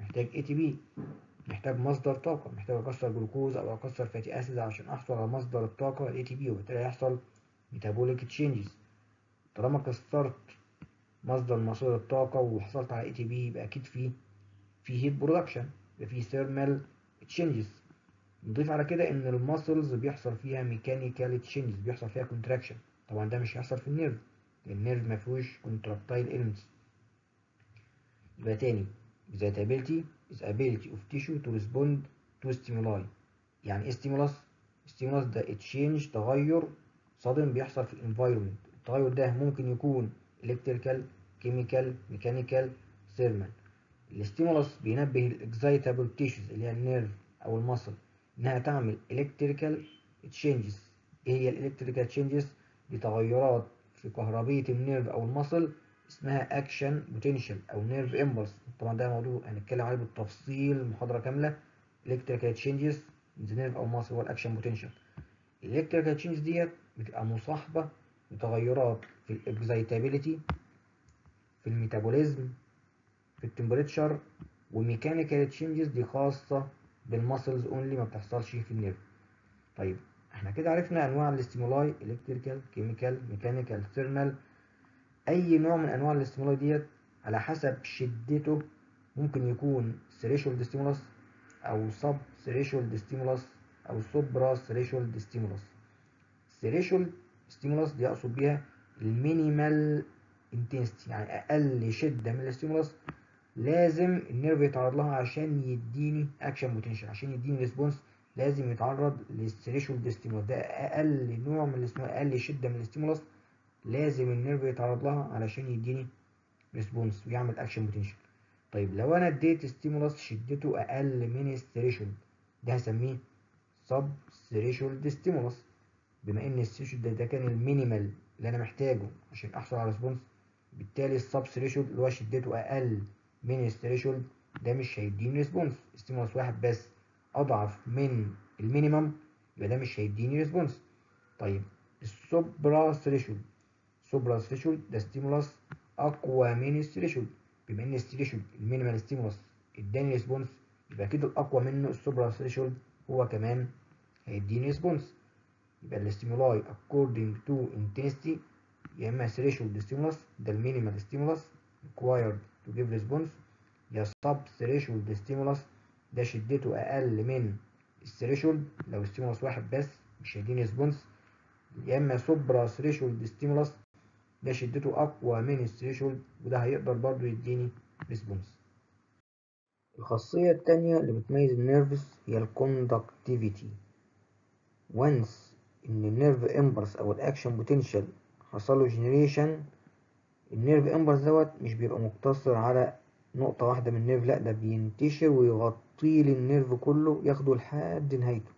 محتاج مصدر طاقة، محتاج اكسر جلوكوز او اكسر فاتي اسيد عشان احصل على مصدر الطاقة الاي تي بي، وبالتالي هيحصل ميتابوليك تشينجز. طالما كسرت مصدر مصادر الطاقة وحصلت على اي تي بي يبقى اكيد في هيت برودكشن، يبقى في ثيرمال تشينجز. نضيف على كده ان الماسلز بيحصل فيها ميكانيكال تشينجز، بيحصل فيها كونتراكشن. طبعا ده مش هيحصل في النيرف، النيرف ما فيهوش كونتراكتايل elements. يبقى تاني excitability is ability of tissue to respond to stimuli. يعني ايه stimulus؟ stimulus ده تشينج، تغير صادم بيحصل في الانفايرمنت. التغير ده ممكن يكون electrical chemical mechanical thermal. الاستيمولس بينبه الاكزايتابل تيشوز اللي هي النيرف او المصل انها تعمل الكتريكال تشينجز. ايه هي الالكتريكال تشينجز؟ دي تغيرات في كهربية النيرف او المصل اسمها اكشن بوتنشال او نيرف امبلس. طبعا ده موضوع هنتكلم عليه بالتفصيل محاضرة كاملة. الكتريكال تشينجز في النيرف او المصل هو الاكشن بوتنشال. الالكتريكال تشينجز ديت بتبقى مصاحبة لتغيرات في الاكزايتابيليتي، في الميتابوليزم، في التمبريتشر. وميكانيكال تشينجز دي خاصة بالماسلز اونلي، ما بتحصلش في النيرف. طيب احنا كده عرفنا انواع الاستيمولاي: الكتريكال، كيميكال، ميكانيكال، ثيرمال. اي نوع من انواع الاستيمولاي ديت على حسب شدته ممكن يكون ثريشولد ستيمولاس او سب ثريشولد ستيمولاس او سوبرا ثريشولد ستيمولاس. ثريشولد ستيمولاس دي اقصد بيها المينيمال انتنسيتي، يعني اقل شدة من الاستيمولاس لازم النيرف يتعرض لها عشان يديني اكشن بوتنشال، عشان يديني ريسبونس لازم يتعرض للثريشولد ستيمولاس. ده اقل نوع من الاستيمولاس، اقل شده من الاستيمولاس لازم النيرف يتعرض لها علشان يديني ريسبونس ويعمل اكشن بوتنشال. طيب لو انا اديت ستيمولاس شدته اقل من الثريشولد ده هسميه سب ثريشولد ستيمولاس. بما ان الثريشولد ده كان المينيمال اللي انا محتاجه عشان احصل على ريسبونس، بالتالي السب ثريشولد اللي هو شدته اقل من الثريشولد ده مش هيديني ريسبونس. ستيمولاس واحد بس اضعف من المينيمم يبقى ده مش هيديني ريسبونس. طيب السوبرا ثريشولد، سوبرا ثريشولد ده ستيمولاس اقوى من الثريشولد. بما ان الثريشولد المينيمال ستيمولاس اداني ريسبونس، يبقى اكيد الاقوى منه السوبرا ثريشولد هو كمان هيديني ريسبونس. يبقى الاستيمولاي according to intensity يا اما threshold stimulus ده المينيمال stimulus required to give response، يا sub threshold stimulus ده شدته اقل من الثريشولد لو ستيمولس واحد بس مش هيديني ريسبونس، يا اما سوبرا ثريشولد ستيمولس ده شدته اقوى من الثريشولد وده هيقدر برضو يديني ريسبونس. الخاصية التانية اللي بتميز النيرفس هي الكوندكتيفيتي. وانس ان النيرف امبلس او الاكشن بوتنشال حصله جنريشن، النيرف امبلس دوت مش بيبقى مقتصر على نقطة واحدة من النيرف، لا ده بينتشر ويغطي لي النيرف كله ياخده لحد نهايته.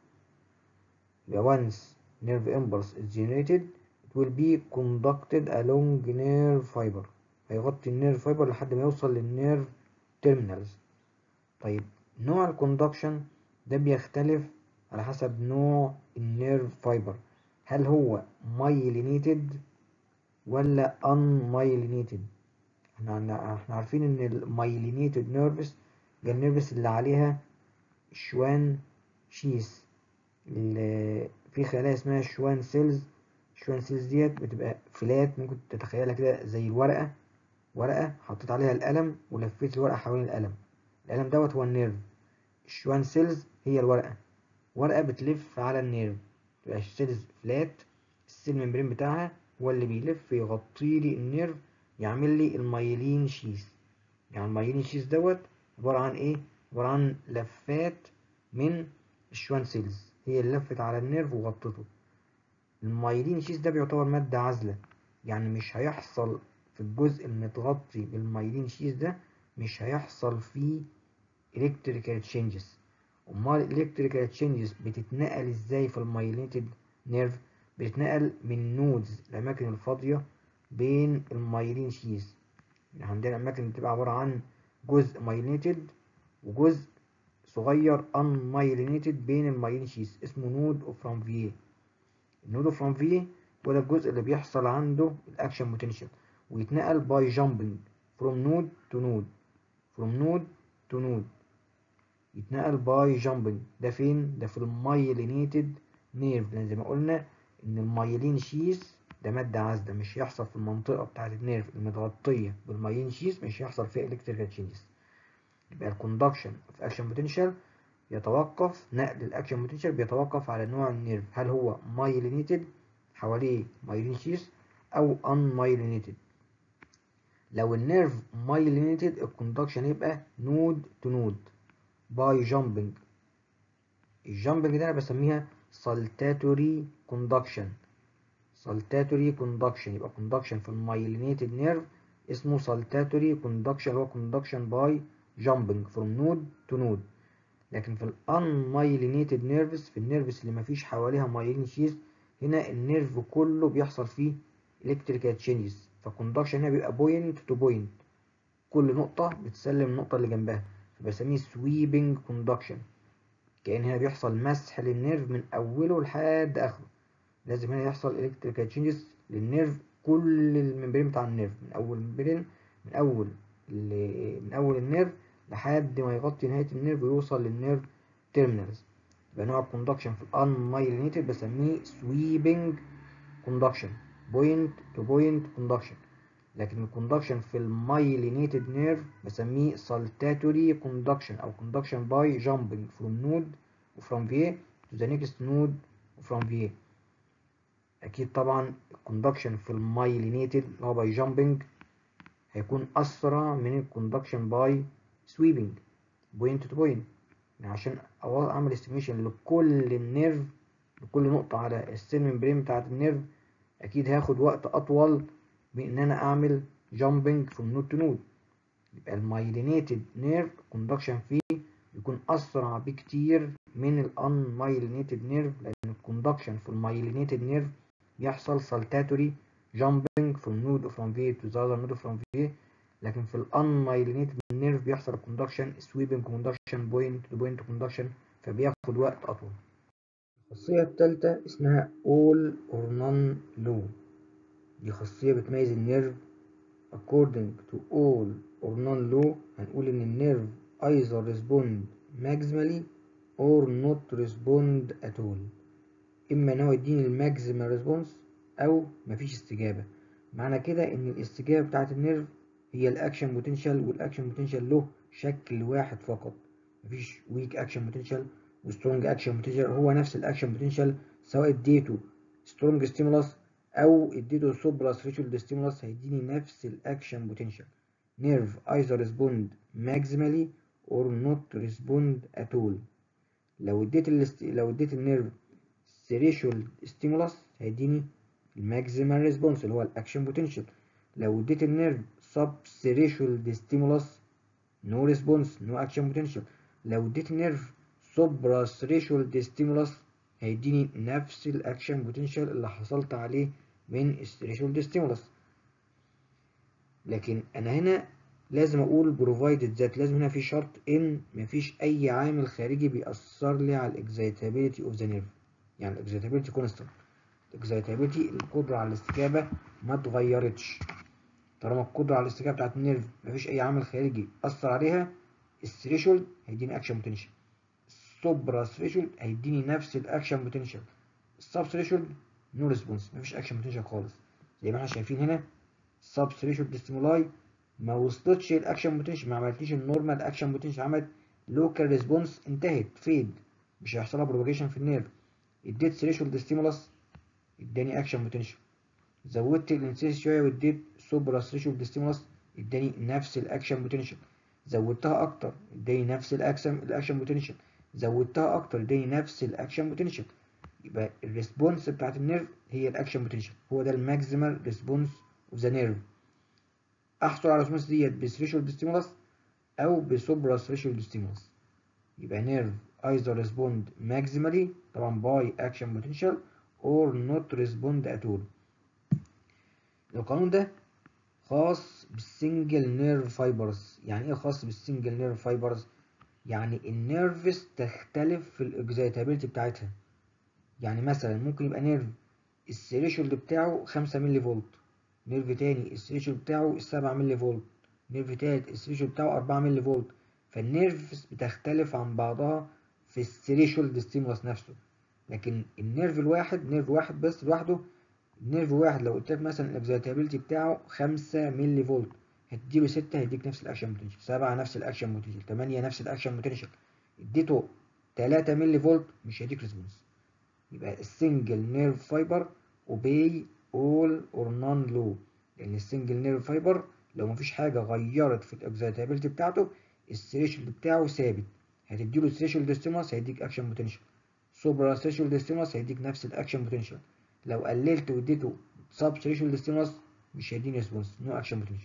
يبقى once nerve impulse is generated it will be conducted along nerve fiber، هيغطي النيرف فايبر لحد ما يوصل للنيرف terminals. طيب نوع الكوندكشن ده بيختلف على حسب نوع النيرف فايبر، هل هو myelinated ولا unmyelinated. احنا عارفين ان المايلينيتد نيرفس ده النيرفس اللي عليها شوان شيس، اللي في خلايا اسمها الشوان سيلز. الشوان سيلز ديت بتبقى فلات، ممكن تتخيلها كده زي الورقة، ورقة حطيت عليها القلم ولفيت الورقة حوالين القلم، القلم دوت هو النيرف، الشوان سيلز هي الورقة، ورقة بتلف على النيرف، تبقى السيلز فلات، السيل ممبرين بتاعها هو اللي بيلف يغطي لي النيرف يعمل لي المايلين شيس. يعني المايلين شيس دوت عبارة عن ايه؟ عبارة عن لفات من الشوان سيلز هي اللي لفت على النيرف وغطته. المايلين شيس ده بيعتبر مادة عازلة، يعني مش هيحصل في الجزء المتغطي بالمايلين شيس ده مش هيحصل فيه electrical changes. امال electrical changes بتتنقل ازاي في المايلينيتد نيرف؟ بتتنقل من نودز الاماكن الفاضية بين المايلين شيس. يعني عندنا اماكن بتبقى عبارة عن جزء مايلينيتد وجزء صغير unmyelinated بين المايلين شيس اسمه نود اوف رانفييه. النود اوف رانفييه هو ده الجزء اللي بيحصل عنده الاكشن بوتنشال ويتنقل باي جامبنج from نود تو نود، from نود تو نود، يتنقل باي جامبنج. ده فين؟ ده في المايلينيتد نيرف، لان زي ما قلنا ان المايلين شيس ده مادة عازلة، مش هيحصل في المنطقة بتاعة النيرف المتغطية بالمايلين شيس مش هيحصل فيها الكتريكال تشينجز. يبقى الكوندكشن في اكشن بوتنشال يتوقف، نقل الاكشن بوتنشال بيتوقف على نوع النيرف، هل هو مايلينيتد حواليه مايلين شيس او ان مايلينيتد. لو النيرف مايلينيتد الكوندكشن يبقى نود تو نود باي جامبنج. الجامبنج ده انا بسميها سالتاتوري كوندكشن، سالتاتوري كوندكشن. يبقى كوندكشن في المايلينيتد نيرف اسمه سالتاتوري كوندكشن، هو كوندكشن باي جامبنج فروم نود تو نود. لكن في الانمايلينيتد نيرفز، في النيرفز اللي مفيش حواليها مايلين شيز، هنا النيرف كله بيحصل فيه الكتريكال تشينجز، فالكوندكشن هنا بيبقى بوينت تو بوينت، كل نقطة بتسلم النقطة اللي جنبها، فبسميه سويبنج كوندكشن، كأن هنا بيحصل مسح للنيرف من أوله لحد آخره. لازم هنا يحصل الكتريكال تشينجز للنيرف، كل الممبرين بتاع النيرف من أول ممبرين، من أول النيرف لحد ما يغطي نهاية النيرف ويوصل للنيرف تيرمينالز. يبقى نوع الكوندكشن في الانمايلينيتد بسميه سويبنج كوندكشن، بوينت تو بوينت كوندكشن. لكن الكوندكشن في المايلينيتد نيرف بسميه سالتاتوري كوندكشن او كوندكشن باي جامبنج فروم نود وفروم فيه تو ذا نيكست نود وفروم فيه. اكيد طبعا الكوندكشن في المايلينيتد اللي هو باي جامبنج هيكون اسرع من الكوندكشن باي سويبنج بوينت تو بوينت، عشان اعمل استيميشن لكل النيرف، لكل نقطة على السيل ممبرين بتاعت النيرف، اكيد هياخد وقت اطول من ان انا اعمل جامبنج فروم نود تو نود. يبقى المايلينيتد نيرف كوندكشن فيه يكون اسرع بكتير من الانمايلينيتد نيرف، لان الكوندكشن في المايلينيتد نيرف بيحصل سالتاتوري جامبنج فروم نود فروم في تو ذا نود فروم في، لكن في الانمايلينيتد نيرف بيحصل كوندكشن سويبنج كوندكشن بوينت تو بوينت كوندكشن، فبياخد وقت اطول. الخاصية الثالثة اسمها all or none law، دي خاصية بتميز النيرف according to all or none law. هنقول ان النيرف either respond maximally or not respond at all. اما ان هو يديني الماكسيمال ريسبونس او مفيش استجابه. معنى كده ان الاستجابه بتاعه النيرف هي الاكشن بوتنشال، والاكشن بوتنشال له شكل واحد فقط، مفيش ويك اكشن بوتنشال وسترونج اكشن بوتنشال، هو نفس الاكشن بوتنشال سواء اديته سترونج ستيمولاس او اديته سوبرا ثريشولد ستيمولاس هيديني نفس الاكشن بوتنشال. نيرف either respond maximally or not respond at all. لو اديت النيرف ثريشولد ستيمولاس هيديني الماكسيمال ريسبونس اللي هو الاكشن بوتنشال. لو اديت النيرف سب ثريشولد ستيمولاس نو ريسبونس نو اكشن بوتنشال. لو اديت النيرف سوبرا ثريشولد ستيمولاس هيديني نفس الاكشن بوتنشال اللي حصلت عليه من الثريشولد ستيمولاس. لكن انا هنا لازم اقول provided that، لازم هنا في شرط ان مفيش اي عامل خارجي بيأثر لي على الاكزايتابيلتي اوف ذا نيرف. يعني الاكزايتابيلتي كونستانت، الاكزايتابيلتي القدره على الاستجابه ما اتغيرتش. طالما القدره على الاستجابه بتاعت النيرف مفيش اي عامل خارجي اثر عليها، الثريشولد هيديني اكشن بوتنشال، السوبرا ثريشولد هيديني نفس الاكشن بوتنشال، السب ثريشولد نو ريسبونس مفيش اكشن بوتنشال خالص. زي ما احنا شايفين هنا السب ثريشولد ستيمولاي ما وصلتش الاكشن بوتنشال، ما عملتليش النورمال اكشن بوتنشال، عملت لوكال ريسبونس انتهت فيد، مش هيحصل لها بروباجيشن في النيرف. اديت ثريشولد ستيمولاس اداني اكشن بوتنشال، زودت الانسيس شويه واديت سوبرا ثريشولد ستيمولاس اداني نفس الاكشن بوتنشال، زودتها اكتر اداني نفس الاكشن بوتنشال، زودتها اكتر اداني نفس الاكشن بوتنشال. يبقى الريسبونس بتاعت النيرف هي الاكشن بوتنشال، هو ده الماكسيمال ريسبونس اوف ذا نيرف. احصل على الريسبونس ديت بثريشولد ستيمولاس او بسوبرا ثريشولد ستيمولاس. يبقى نيرف either respond maximally طبعا by action potential or not respond at all. القانون ده خاص بالسنجل نيرف فايبرز. يعني ايه خاص بالسنجل نيرف فايبرز؟ يعني النيرفز تختلف في الاكزايتابيلتي بتاعتها. يعني مثلا ممكن يبقى نيرف الثريشولد بتاعه 5 ملي فولت، نيرف تاني الثريشولد بتاعه 7 ملي فولت، نيرف تالت الثريشولد بتاعه 4 ملي فولت. فالنيرفز بتختلف عن بعضها في الثريشولد ستيمولاس نفسه. لكن النيرف الواحد، نيرف واحد بس لوحده، نيرف واحد لو قلت لك مثلا الاكزايتابيلتي بتاعه 5 ملي فولت، هتديله 6 هيديك نفس الاكشن بوتنشال، 7 نفس الاكشن بوتنشال، 8 نفس الاكشن بوتنشال. اديته 3 ملي فولت مش هيديك ريسبونس. يبقى السنجل نيرف فايبر اوبي اول اور نون لو، لان السنجل نيرف فايبر لو مفيش حاجه غيرت في الاكزايتابيلتي بتاعته الثريشولد بتاعه ثابت، هتديله ثريشولد ستيمولاس هيديك اكشن بوتنشال، سوبرا ثريشولد ستيمولاس هيديك نفس الاكشن بوتنشال. لو قللت واديته سب ثريشولد ستيمولاس مش هيديني ريسبونس، نو اكشن بوتنشال.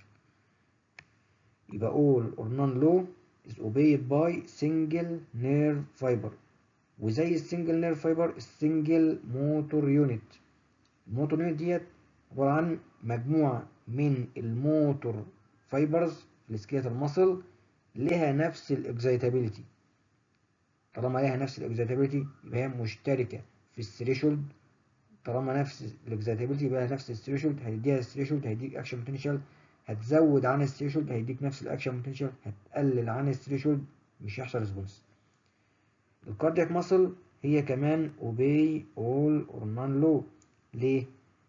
يبقى all or none law is obeyed by single nerve fiber. وزي السنجل نيرف فايبر السنجل موتور يونت. الموتور يونت ديت عبارة عن مجموعة من الموتور فايبرز السكيلتال ماسل لها نفس الاكزايتابيلتي. طالما لها نفس الاكزايتابيلتي يبقى هي مشتركة في الثريشولد، طالما نفس الاكزايتابيلتي يبقى نفس الثريشولد، هتديها الثريشولد هيديك اكشن بوتنشال، هتزود عن الثريشولد هيديك نفس الاكشن بوتنشال، هتقلل عن الثريشولد مش هيحصل ريسبونس. الكاردياك ماسل هي كمان obey all or none law. ليه؟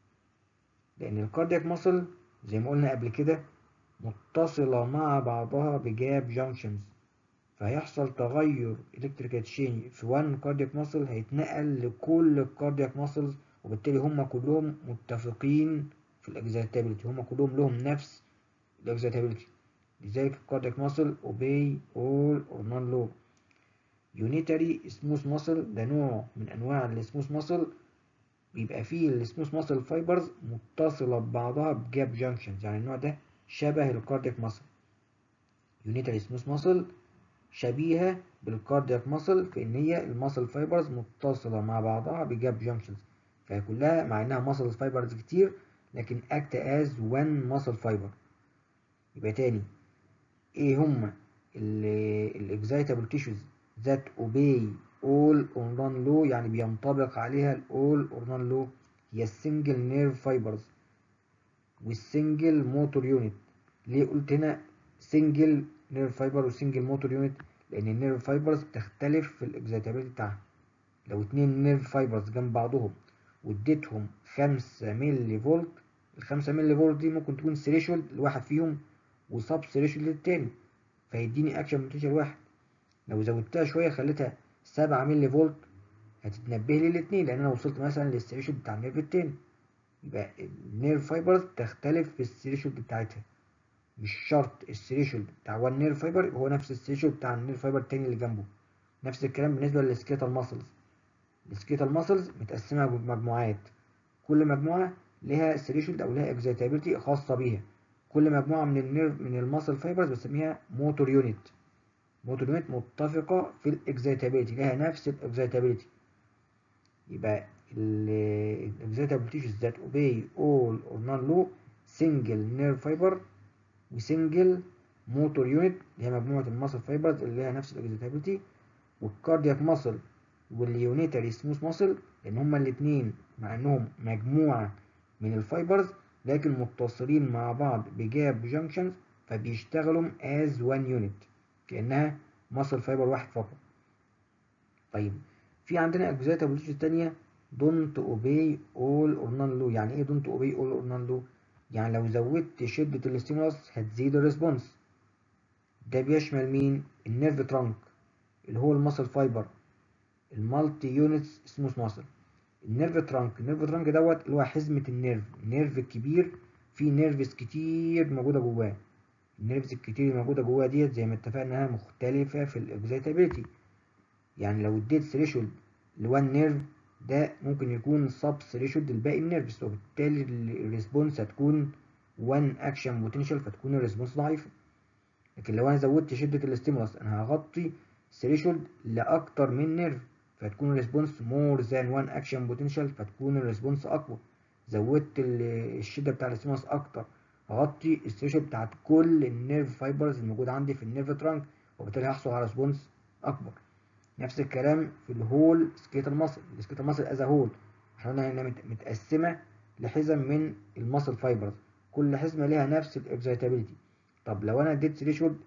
لأن الكاردياك ماسل زي ما قلنا قبل كده متصلة مع بعضها بجاب جانكشنز، فهيحصل تغير الكتريكال تشينج في وان كاردياك ماسل هيتنقل لكل الكاردياك ماسلز، وبالتالي هم كلهم متفقين في الاكزايتابيلتي، هم كلهم لهم نفس الاكزايتابيلتي. لذلك الكاردياك ماسل obey all or none law. يونيتاري سموث ماسل ده نوع من انواع السموث ماسل، بيبقى فيه السموث ماسل فايبرز متصله ببعضها بجاب جانكشنز، يعني النوع ده شبه الكاردياك ماسل. يونيتاري سموث ماسل شبيهه بالكاردياك ماسل في ان هي الماسل فايبرز متصله مع بعضها بجاب جانكشنز، فهي كلها مع انها ماسل فايبرز كتير لكن act as one muscle fiber. يبقى تاني ايه هما الاكزايتابل تيشوز that obey all or none law، يعني بينطبق عليها ال all or none law، هي السنجل نيرف فايبرز والسنجل موتور يونت. ليه قلت هنا سنجل؟ نيرف فايبر وسنجل موتور يونت، لان النيرف فايبرز بتختلف في الاكزيتابيلتي بتاعها. لو 2 نيرف فايبرز جنب بعضهم واديتهم 5 ملي فولت، ال5 ملي فولت دي ممكن تكون ثريشولد لواحد فيهم وسب ثريشولد للتاني، فيديني اكشن بوتنشال واحد. لو زودتها شويه خليتها 7 ملي فولت هتتنبه لي الاثنين، لان انا وصلت مثلا للثريشولد بتاع النيرف التاني. يبقى النيرف فايبرز تختلف في الثريشولد بتاعتها، مش شرط الثريشولد بتاع 1 نيرف فايبر هو نفس الثريشولد بتاع النيرف فايبر التاني اللي جنبه. نفس الكلام بالنسبه للسكيتال ماسلز. السكيتال ماسلز متقسمه بمجموعات، كل مجموعه لها ثريشولد او لها اكزيتابيلتي خاصه بيها. كل مجموعه من النيرف من الماسل فايبرز بسميها موتور يونت. موتور يونت متفقه في الاكزيتابيلتي، لها نفس الاكزيتابيلتي. يبقى الاكزيتابيلتيز that obey all or none law single nerve fiber وسنجل موتور يونت اللي هي مجموعه الماسل فايبرز اللي لها نفس الاكزيتابيلتي، والكاردياك ماسل واليونيتاري سموث ماسل، لان هما الاثنين مع انهم مجموعه من الفايبرز لكن متصلين مع بعض بجاب جانكشنز، فبيشتغلوا از وان يونت كانها ماسل فايبر واحد فقط. طيب في عندنا اكزيتابيلتيز تانية دونت اوبي اول اور نون لو. يعني ايه دونت اوبي اول اور نون لو؟ يعني لو زودت شده الاستيمولاس هتزيد الريسبونس. ده بيشمل مين؟ النيرف ترانك اللي هو الماسل فايبر، المالتي يونتس سموث ماسل. النيرف ترانك دوت اللي هو حزمه النيرف الكبير فيه نيرفز كتير موجوده جواه. النيرفز الكتير الموجوده جواه ديت زي ما اتفقنا انها مختلفه في الاكزيتابيلتي. يعني لو اديت ثريشولد لوان نيرف ده ممكن يكون سب ثريشولد لباقي النيرفز، وبالتالي الريسبونس هتكون 1 اكشن بوتنشال، فتكون الريسبونس ضعيفه. لكن لو انا زودت شده الاستيمولاس انا هغطي ثريشولد لاكتر من نيرف، فتكون الريسبونس مور ذان 1 اكشن بوتنشال، فتكون الريسبونس اقوى. زودت الشده بتاع الاستيمولاس اكتر هغطي الثريشولد بتاعت كل النيرف فايبرز الموجوده عندي في النيرف ترانك، وبالتالي هحصل على ريسبونس اكبر. نفس الكلام في الهول سكيتال ماسل. السكيتال ماسل از هول احنا قلنا انها متقسمه لحزم من الماسل فايبرز، كل حزمه ليها نفس الاكزيتابيلتي. طب لو انا اديت ثريشولد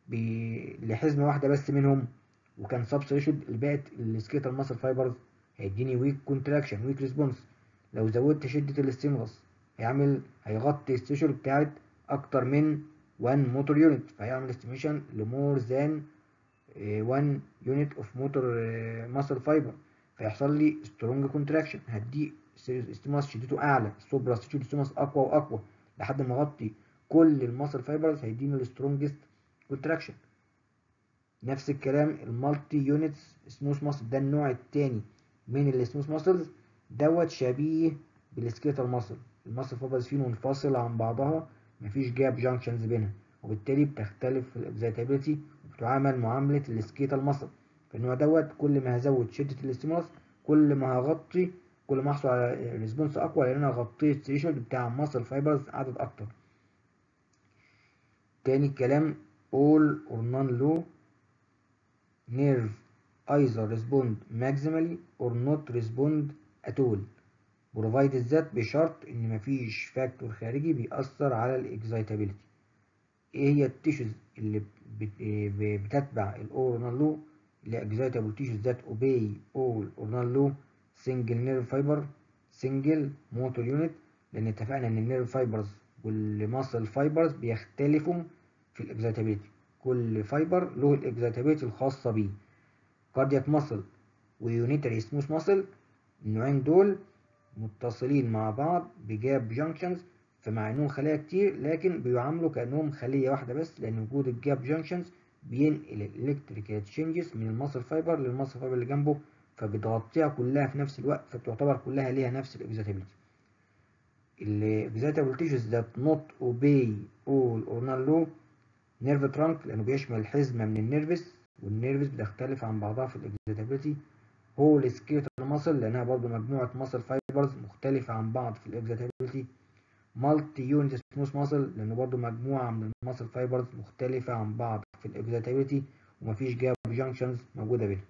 لحزمه واحده بس منهم وكان سب ثريشولد لبقيه السكيتال ماسل فايبرز هيديني ويك كونتراكشن ويك ريسبونس. لو زودت شده الاستيمولس هيغطي الثريشولد بتاعت اكتر من 1 موتور يونت، فهيعمل استيميشن لمور ذان 1 يونت اوف موتور ماسل فايبر، فيحصل لي سترونج كونتراكشن. هدي ستيمولاس شدته اعلى، السوبرا ستيمولاس اقوى واقوى لحد ما اغطي كل الماسل فايبرز هيديني السترونجست كونتراكشن. نفس الكلام المالتي يونتس سموث ماسل، ده النوع الثاني من السموث ماسلز دوت شبيه بالسكيتال ماسل. الماسل فايبرز فيه منفصله عن بعضها، مفيش جاب جانكشنز بينها، وبالتالي بتختلف في الاكزيتابيلتي وبتعامل معامله السكيتال ماسل. فالنوع دوت كل ما هزود شده الاستيمولاس كل ما هغطي، كل ما احصل على ريسبونس اقوى، لان انا غطيت الثريشولد بتاع ماسل فايبرز عدد اكتر. تاني الكلام all or none low nerve either respond maximally or not respond at all provided ذات بشرط ان مفيش فاكتور خارجي بيأثر على الاكزايتابيلتي. ايه هي التيشوز اللي بتتبع الاور نون لو؟ اللي اكزايتابل تيشوز ذات اوبي اول اور نون لو سنجل نيرف فايبر سنجل موتور يونت، لان اتفقنا ان النيرف فايبرز والماسل فايبرز بيختلفوا في الاكزايتابيلتي، كل فايبر له الاكزايتابيلتي الخاصه بيه. كاردياك ماسل ويونيتري سموث ماسل، النوعين دول متصلين مع بعض بجاب جانكشنز، فمع انهم خلايا كتير لكن بيعاملوا كانهم خليه واحده بس، لان وجود الجاب جانكشنز بينقل الالكتريكال تشينجز من الماسل فايبر للماسل فايبر اللي جنبه، فبتغطيها كلها في نفس الوقت، فبتعتبر كلها ليها نفس الاكزيتابيلتي. الاكزيتابل تيشوز ذات نوت اوبي اول اور نون لو نيرف ترانك، لانه بيشمل حزمه من النيرفس، والنيرفس بتختلف عن بعضها في الاكزيتابيلتي. هول سكيتال ماسل لانها برضو مجموعه ماسل فايبرز مختلفه عن بعض في الاكزيتابيلتي. مالتي يونت سموث ماسل لانه برضو مجموعه من الماسل فايبرز مختلفه عن بعض في الاكزيتابيلتي ومفيش جاب جانكشنز موجوده بينهم.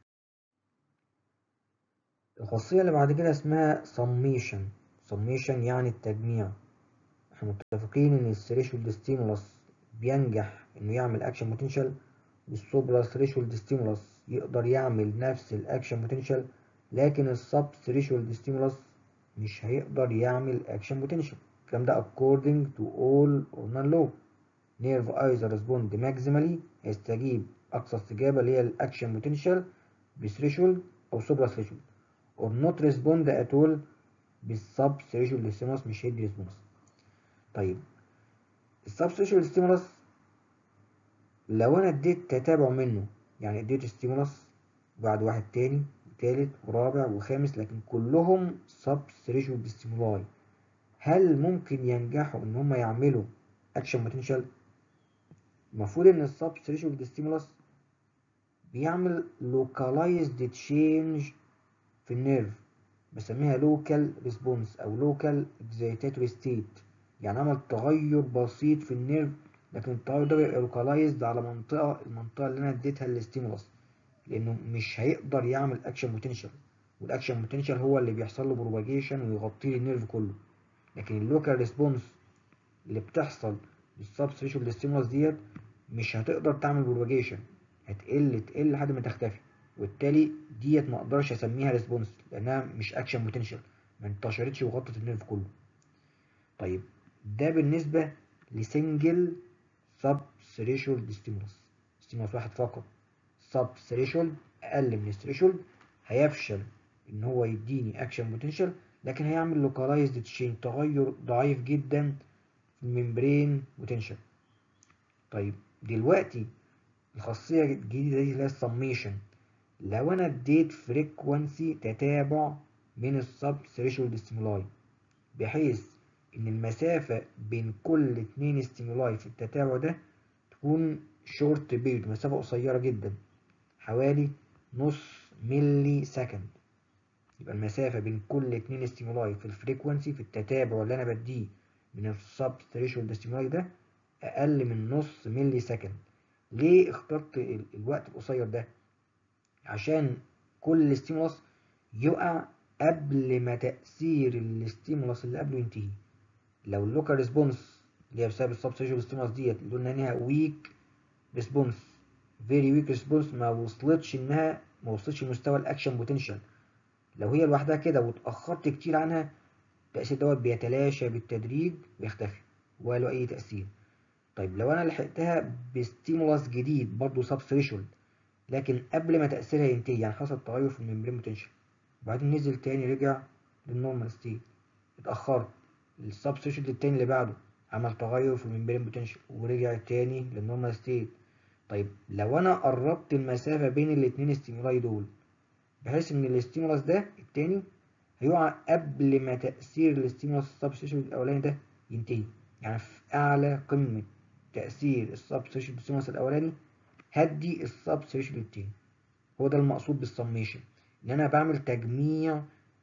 الخاصيه اللي بعد كده اسمها سميشن يعني التجميع. احنا متفقين ان الثريشولد ستيمولس بينجح انه يعمل اكشن بوتنشال، والسوبرا ثريشولد ستيمولس يقدر يعمل نفس الاكشن بوتنشال، لكن السب ثريشولد ستيمولس مش هيقدر يعمل اكشن بوتنشال. الكلام ده according to all or none law. nerve either respond maximally، هيستجيب اقصى استجابه اللي هي الاكشن بوتنشال بثريشولد او سوبرا ثريشولد، or not respond at all بالسب ثريشولد ستيمولس، مش هيدي ريسبونس. طيب السب ثريشولد ستيمولس لو انا اديت تتابع منه، يعني اديت ستيمولس بعد واحد تاني وتالت ورابع وخامس لكن كلهم سب ثريشولد ستيمولاي، هل ممكن ينجحوا ان هم يعملوا اكشن بوتنشال؟ المفروض ان السب ثريشولد ستيمولس بيعمل لوكالايزد تشينج في النيرف، بسميها لوكال ريسبونس او لوكال اكزايتاتوري ستيت، يعني عمل تغير بسيط في النيرف، لكن التغير ده بيبقى لوكالايزد على المنطقه اللي انا اديتها للستيمولس، لانه مش هيقدر يعمل اكشن بوتنشال، والاكشن بوتنشال هو اللي بيحصل له بروباجيشن ويغطي لي النيرف كله. لكن اللوكال ريسبونس اللي بتحصل للسب ثريشولد ستيمولس ديت مش هتقدر تعمل بروباجيشن، تقل لحد ما تختفي، وبالتالي ديت ما اقدرش اسميها ريسبونس لانها مش اكشن بوتنشال، ما انتشرتش وغطت النيرف كله. طيب ده بالنسبه لسنجل سب ثريشولد ستيمولس واحد فقط، سب ثريشولد اقل من الثريشولد، هيفشل ان هو يديني اكشن بوتنشال، لكن هيعمل لوكالايزد تشين، تغير ضعيف جدا في الممبرين بوتنشال. طيب دلوقتي الخاصيه الجديده دي اللي هي السميشن، لو انا اديت فريكوانسي تتابع من السب ثريشولد ستيمولاي بحيث ان المسافه بين كل اتنين ستيمولاي في التتابع ده تكون شورت بيريد، مسافه قصيره جدا حوالي نص ملي سكند، يبقى المسافة بين كل اتنين ستيمولاي في الفريكونسي في التتابع اللي أنا بديه من السب ثريشولد ستيمولاي ده أقل من نص ملي سكند. ليه اخترت الوقت القصير ده؟ عشان كل ستيمولاس يقع قبل ما تأثير الستيمولاس اللي قبله ينتهي. لو اللوكال ريسبونس اللي هي بسبب السب ثريشولد ستيمولاس ديت اللي قلنا انها ويك ريسبونس، فيري ويك ريسبونس، ما وصلتش لمستوى الاكشن بوتنشال، لو هي لوحدها كده واتأخرت كتير عنها التأثير دوت بيتلاشى بالتدريج ويختفي ولا أي تأثير. طيب لو أنا لحقتها بستيمولاس جديد برضه سب ثريشولد لكن قبل ما تأثيرها ينتهي، يعني حصل تغير في الممبرين بوتنشال وبعدين نزل تاني رجع للنورمال ستيت، اتأخرت السب ثريشولد التاني اللي بعده عمل تغير في الممبرين بوتنشال ورجع تاني للنورمال ستيت. طيب لو أنا قربت المسافة بين الاتنين ستيمولاي دول بحيث ان الاستيمولاس ده التاني هيقع قبل ما تأثير الاستيمولاس السبستيشن الاولاني ده ينتهي، يعني في اعلى قمة تأثير السبستيشن ستيمولاس الاولاني هدي السبستيشن التاني. هو ده المقصود بالسميشن، ان انا بعمل تجميع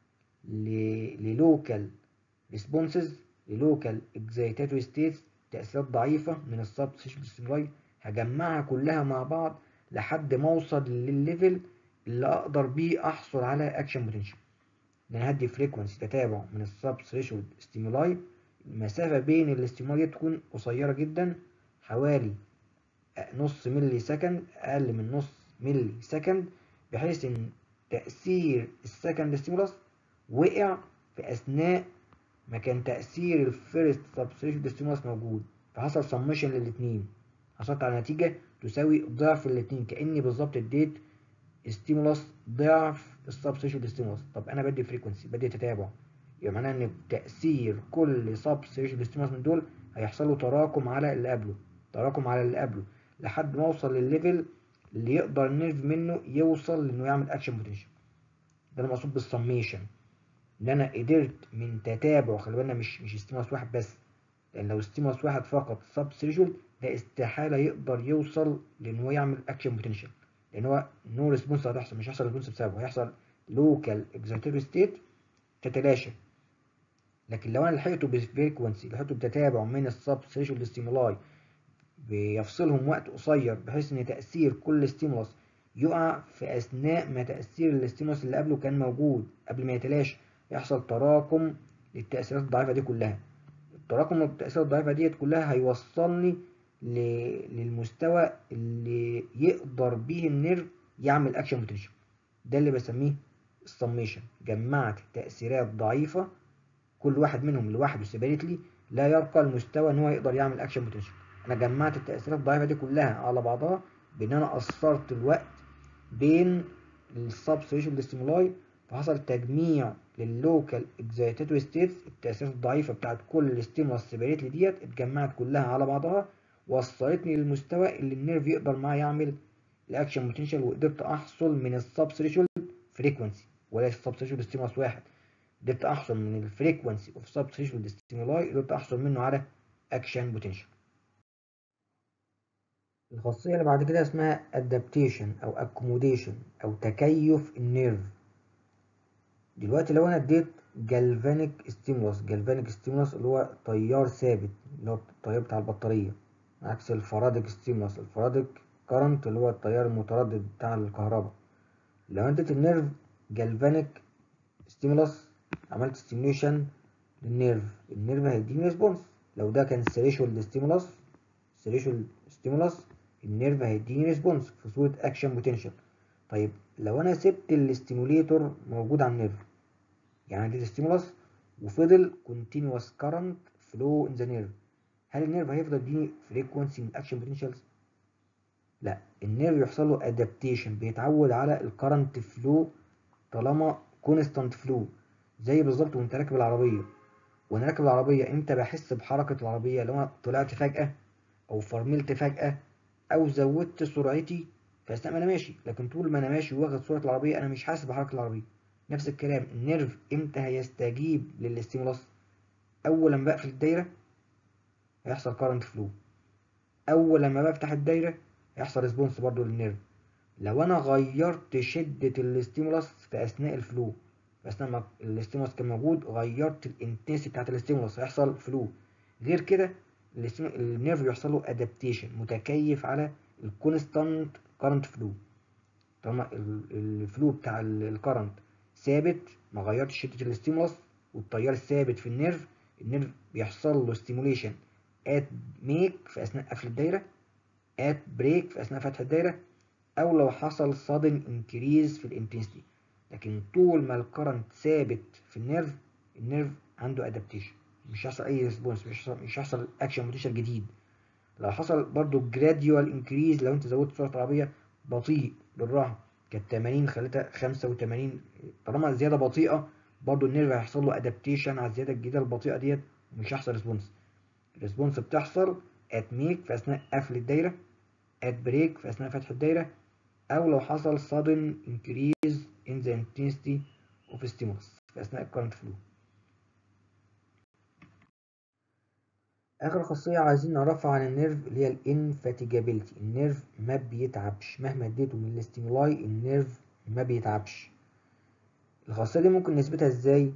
للوكال ريسبونسز، للوكال اكزايتاتوري ستيتس، تأثيرات ضعيفة من السبستيشن ستيمولاي هجمعها كلها مع بعض لحد ما اوصل للليفل اللي اقدر بيه احصل على اكشن بوتنشال. ان انا هدي فريكونسي تتابع من السب ثريشولد ستيمولاي، المسافه بين الاستيمولاي تكون قصيره جدا حوالي نص ملي سكند، اقل من نص ملي سكند، بحيث ان تاثير السكند ستيمولاس وقع في اثناء ما كان تاثير الفيرست سب ثريشولد ستيمولاس موجود، فحصل سمشن للاثنين، حصلت على نتيجه تساوي ضعف الاثنين، كاني بالظبط اديت ستيمولاس ضعف السب ثريشولد ستيمولاس. طب انا بدي فريكونسي، بدي تتابع، يبقى معناه ان تاثير كل سب ثريشولد ستيمولاس من دول هيحصل له تراكم على اللي قبله، تراكم على اللي قبله لحد ما اوصل للليفل اللي يقدر النيرف منه يوصل لانه يعمل اكشن بوتنشال. ده المقصود بالسميشن، ان انا قدرت من تتابع، خلي بالنا مش ستيمولاس واحد بس، لان لو ستيمولاس واحد فقط سب ثريشولد ده استحاله يقدر يوصل لان هو يعمل اكشن بوتنشال، لان هو نو ريسبونس هتحصل، مش هيحصل ريسبونس بسببه، هيحصل لوكال اكزايتاتوري ستيت تتلاشى. لكن لو انا لحقته بفريكونسي، لحقته بتتابع من السب ثريشولد ستيمولاي بيفصلهم وقت قصير بحيث ان تاثير كل ستيمولاس يقع في اثناء ما تاثير الاستيمولاس اللي قبله كان موجود قبل ما يتلاشى، يحصل تراكم للتاثيرات الضعيفه دي كلها. التراكم التاثيرات الضعيفه ديت كلها هيوصلني للمستوى اللي يقدر بيه النيرف يعمل اكشن بوتنشال. ده اللي بسميه السميشن. جمعت تأثيرات ضعيفة كل واحد منهم لوحده سيبريتلي لا يرقى المستوى ان هو يقدر يعمل اكشن بوتنشال. انا جمعت التأثيرات الضعيفة دي كلها على بعضها بان انا قصرت الوقت بين السب سيشن ستيمولاي، فحصل تجميع لللوكال اكزايتاتوري ستيتس. التأثيرات الضعيفة بتاعت كل الستيمولاس سيبريتلي ديت اتجمعت كلها على بعضها وصلتني للمستوى اللي النيرف يقدر معاه يعمل الاكشن بوتنشال، وقدرت احصل من السب ثريشولد فريكونسي ولا السب ثريشولد ستيمولاس واحد، قدرت احصل من الفريكونسي اوف سب ثريشولد ستيمولاي قدرت احصل منه على اكشن بوتنشال. الخاصيه اللي بعد كده اسمها ادابتيشن او اكوموديشن او تكيف النيرف. دلوقتي لو انا اديت جالفانيك ستيمولاس، جالفانيك ستيمولاس اللي هو تيار ثابت اللي هو التيار بتاع البطاريه، عكس الفرادك ستيمولاس، الفرادك كارنت اللي هو التيار المتردد بتاع الكهرباء. لو اديت النيرف جالفانيك ستيمولاس عملت ستيميوليشن للنيرف، النيرف هيديني ريسبونس. لو ده كان ثريشولد ستيمولاس، ثريشولد ستيمولاس النيرف هيديني ريسبونس في صوره اكشن بوتنشال. طيب لو انا سبت الاستيموليتور موجود على النيرف، يعني اديت ستيمولاس وفضل كونتينوس كارنت فلو ان ذا نيرف، هل النيرف هيفضل يديني فريكوانسي من اكشن بوتنشالز؟ لا، النيرف يحصل له ادابتيشن، بيتعود على الكرنت فلو طالما كونستانت فلو. زي بالظبط وانت راكب العربيه، وانا راكب العربيه امتى بحس بحركه العربيه؟ لو انا طلعت فجاه او فرملت فجاه او زودت سرعتي في اثناء ما انا ماشي، لكن طول ما انا ماشي واخد سرعه العربيه انا مش حاسس بحركه العربيه. نفس الكلام النيرف امتى هيستجيب للاستيمولاس؟ اول لما بقفل الدايره هيحصل كارنت فلو، اول لما بفتح الدايره هيحصل ريسبونس برضو للنيرف. لو انا غيرت شدة الاستيمولاس في اثناء الفلو، في اثناء ما الاستيمولاس كان موجود غيرت الانتنسيتي بتاعت الاستيمولاس هيحصل فلو. غير كده النيرف بيحصل له ادابتيشن، متكيف على الكونستانت كارنت فلو. طالما الفلو بتاع الكارنت ثابت، ما غيرتش شدة الاستيمولاس والتيار ثابت في النيرف، النيرف بيحصل له ستيموليشن ات ميك في اثناء قفل الدايره، ات بريك في اثناء فتح الدايره، او لو حصل sudden increase في الانتنسيتي. لكن طول ما الكرنت ثابت في النيرف، النيرف عنده ادابتيشن، مش هيحصل اي ريسبونس، مش هيحصل اكشن بوتنشال جديد. لو حصل برضو جراديوال انكريز، لو انت زودت سرعه العربيه بطيء بالراحه، كانت 80 خليتها 85، طالما الزياده بطيئه برضو النيرف هيحصل له ادابتيشن على الزياده الجديده البطيئه ديت ومش هيحصل ريسبونس. الريسبونس بتحصل ات ميك في اثناء قفل الدايره، ات بريك في اثناء فتح الدايره، أو لو حصل sudden increase in the intensity of stimulus في أثناء الكرنت فلو. آخر خاصية عايزين نعرفها عن النيرف اللي هي الانفاتيجابيلتي. النيرف ما بيتعبش مهما اديته من الاستيمولاي، النيرف ما بيتعبش. الخاصية دي ممكن نثبتها ازاي؟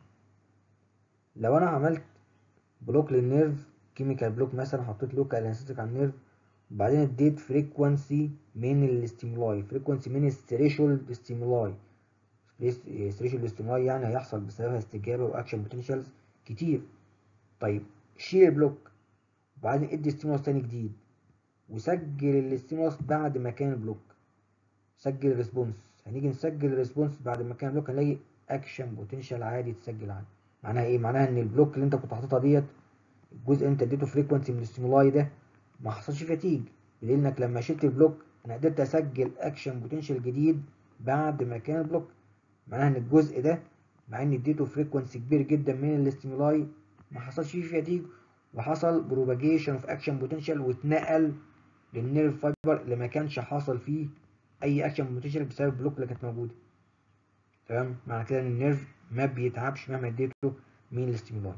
لو أنا عملت بلوك للنيرف، كيميكال بلوك مثلا، حطيت لوكال انستيك على النيرف وبعدين اديت فريكوانسي من الاستيمولاي، فريكوانسي من الثريشولد ستيمولاي، ثريشولد ستيمولاي يعني هيحصل بسببها استجابة واكشن بوتنشالز كتير. طيب شيل البلوك وبعدين ادي ستيمولاس تاني جديد وسجل الاستيمولاس بعد ما كان البلوك، سجل الريسبونس. هنيجي نسجل الريسبونس بعد ما كان البلوك هنلاقي اكشن بوتنشال عادي اتسجل عادي. معناها ايه؟ معناها ان البلوك اللي انت كنت حاططها ديت، الجزء اللي انت اديته فريكوانسي من الاستيمولاي ده ما حصلش فتيج، لانك لما شلت البلوك انا قدرت اسجل اكشن بوتنشال جديد بعد ما كان البلوك. معناها ان الجزء ده مع اني اديته فريكوانسي كبير جدا من الاستيمولاي ما حصلش فيه فتيج، وحصل بروباجيشن اوف اكشن بوتنشال واتنقل للنيرف فايبر اللي ما كانش حاصل فيه اي اكشن بوتنشال بسبب البلوك اللي كانت موجوده. تمام؟ معنى كده ان النيرف ما بيتعبش مهما اديته من الاستيمولاي.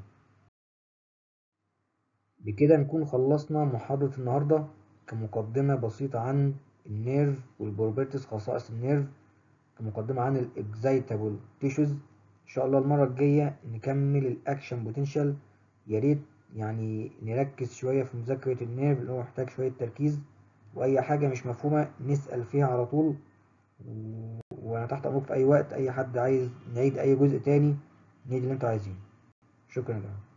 بكده نكون خلصنا محاضرة النهاردة كمقدمة بسيطة عن النيرف والبروبرتيز، خصائص النيرف، كمقدمة عن الاكزايتابل تيشوز. ان شاء الله المرة الجاية نكمل الاكشن بوتنشال. يا ريت يعني نركز شوية في مذاكرة النيرف اللي هو محتاج شوية تركيز، واي حاجة مش مفهومة نسأل فيها على طول، وانا تحت امرك في اي وقت. اي حد عايز نعيد اي جزء تاني نعيد اللي انتوا عايزينه. شكرا جدا.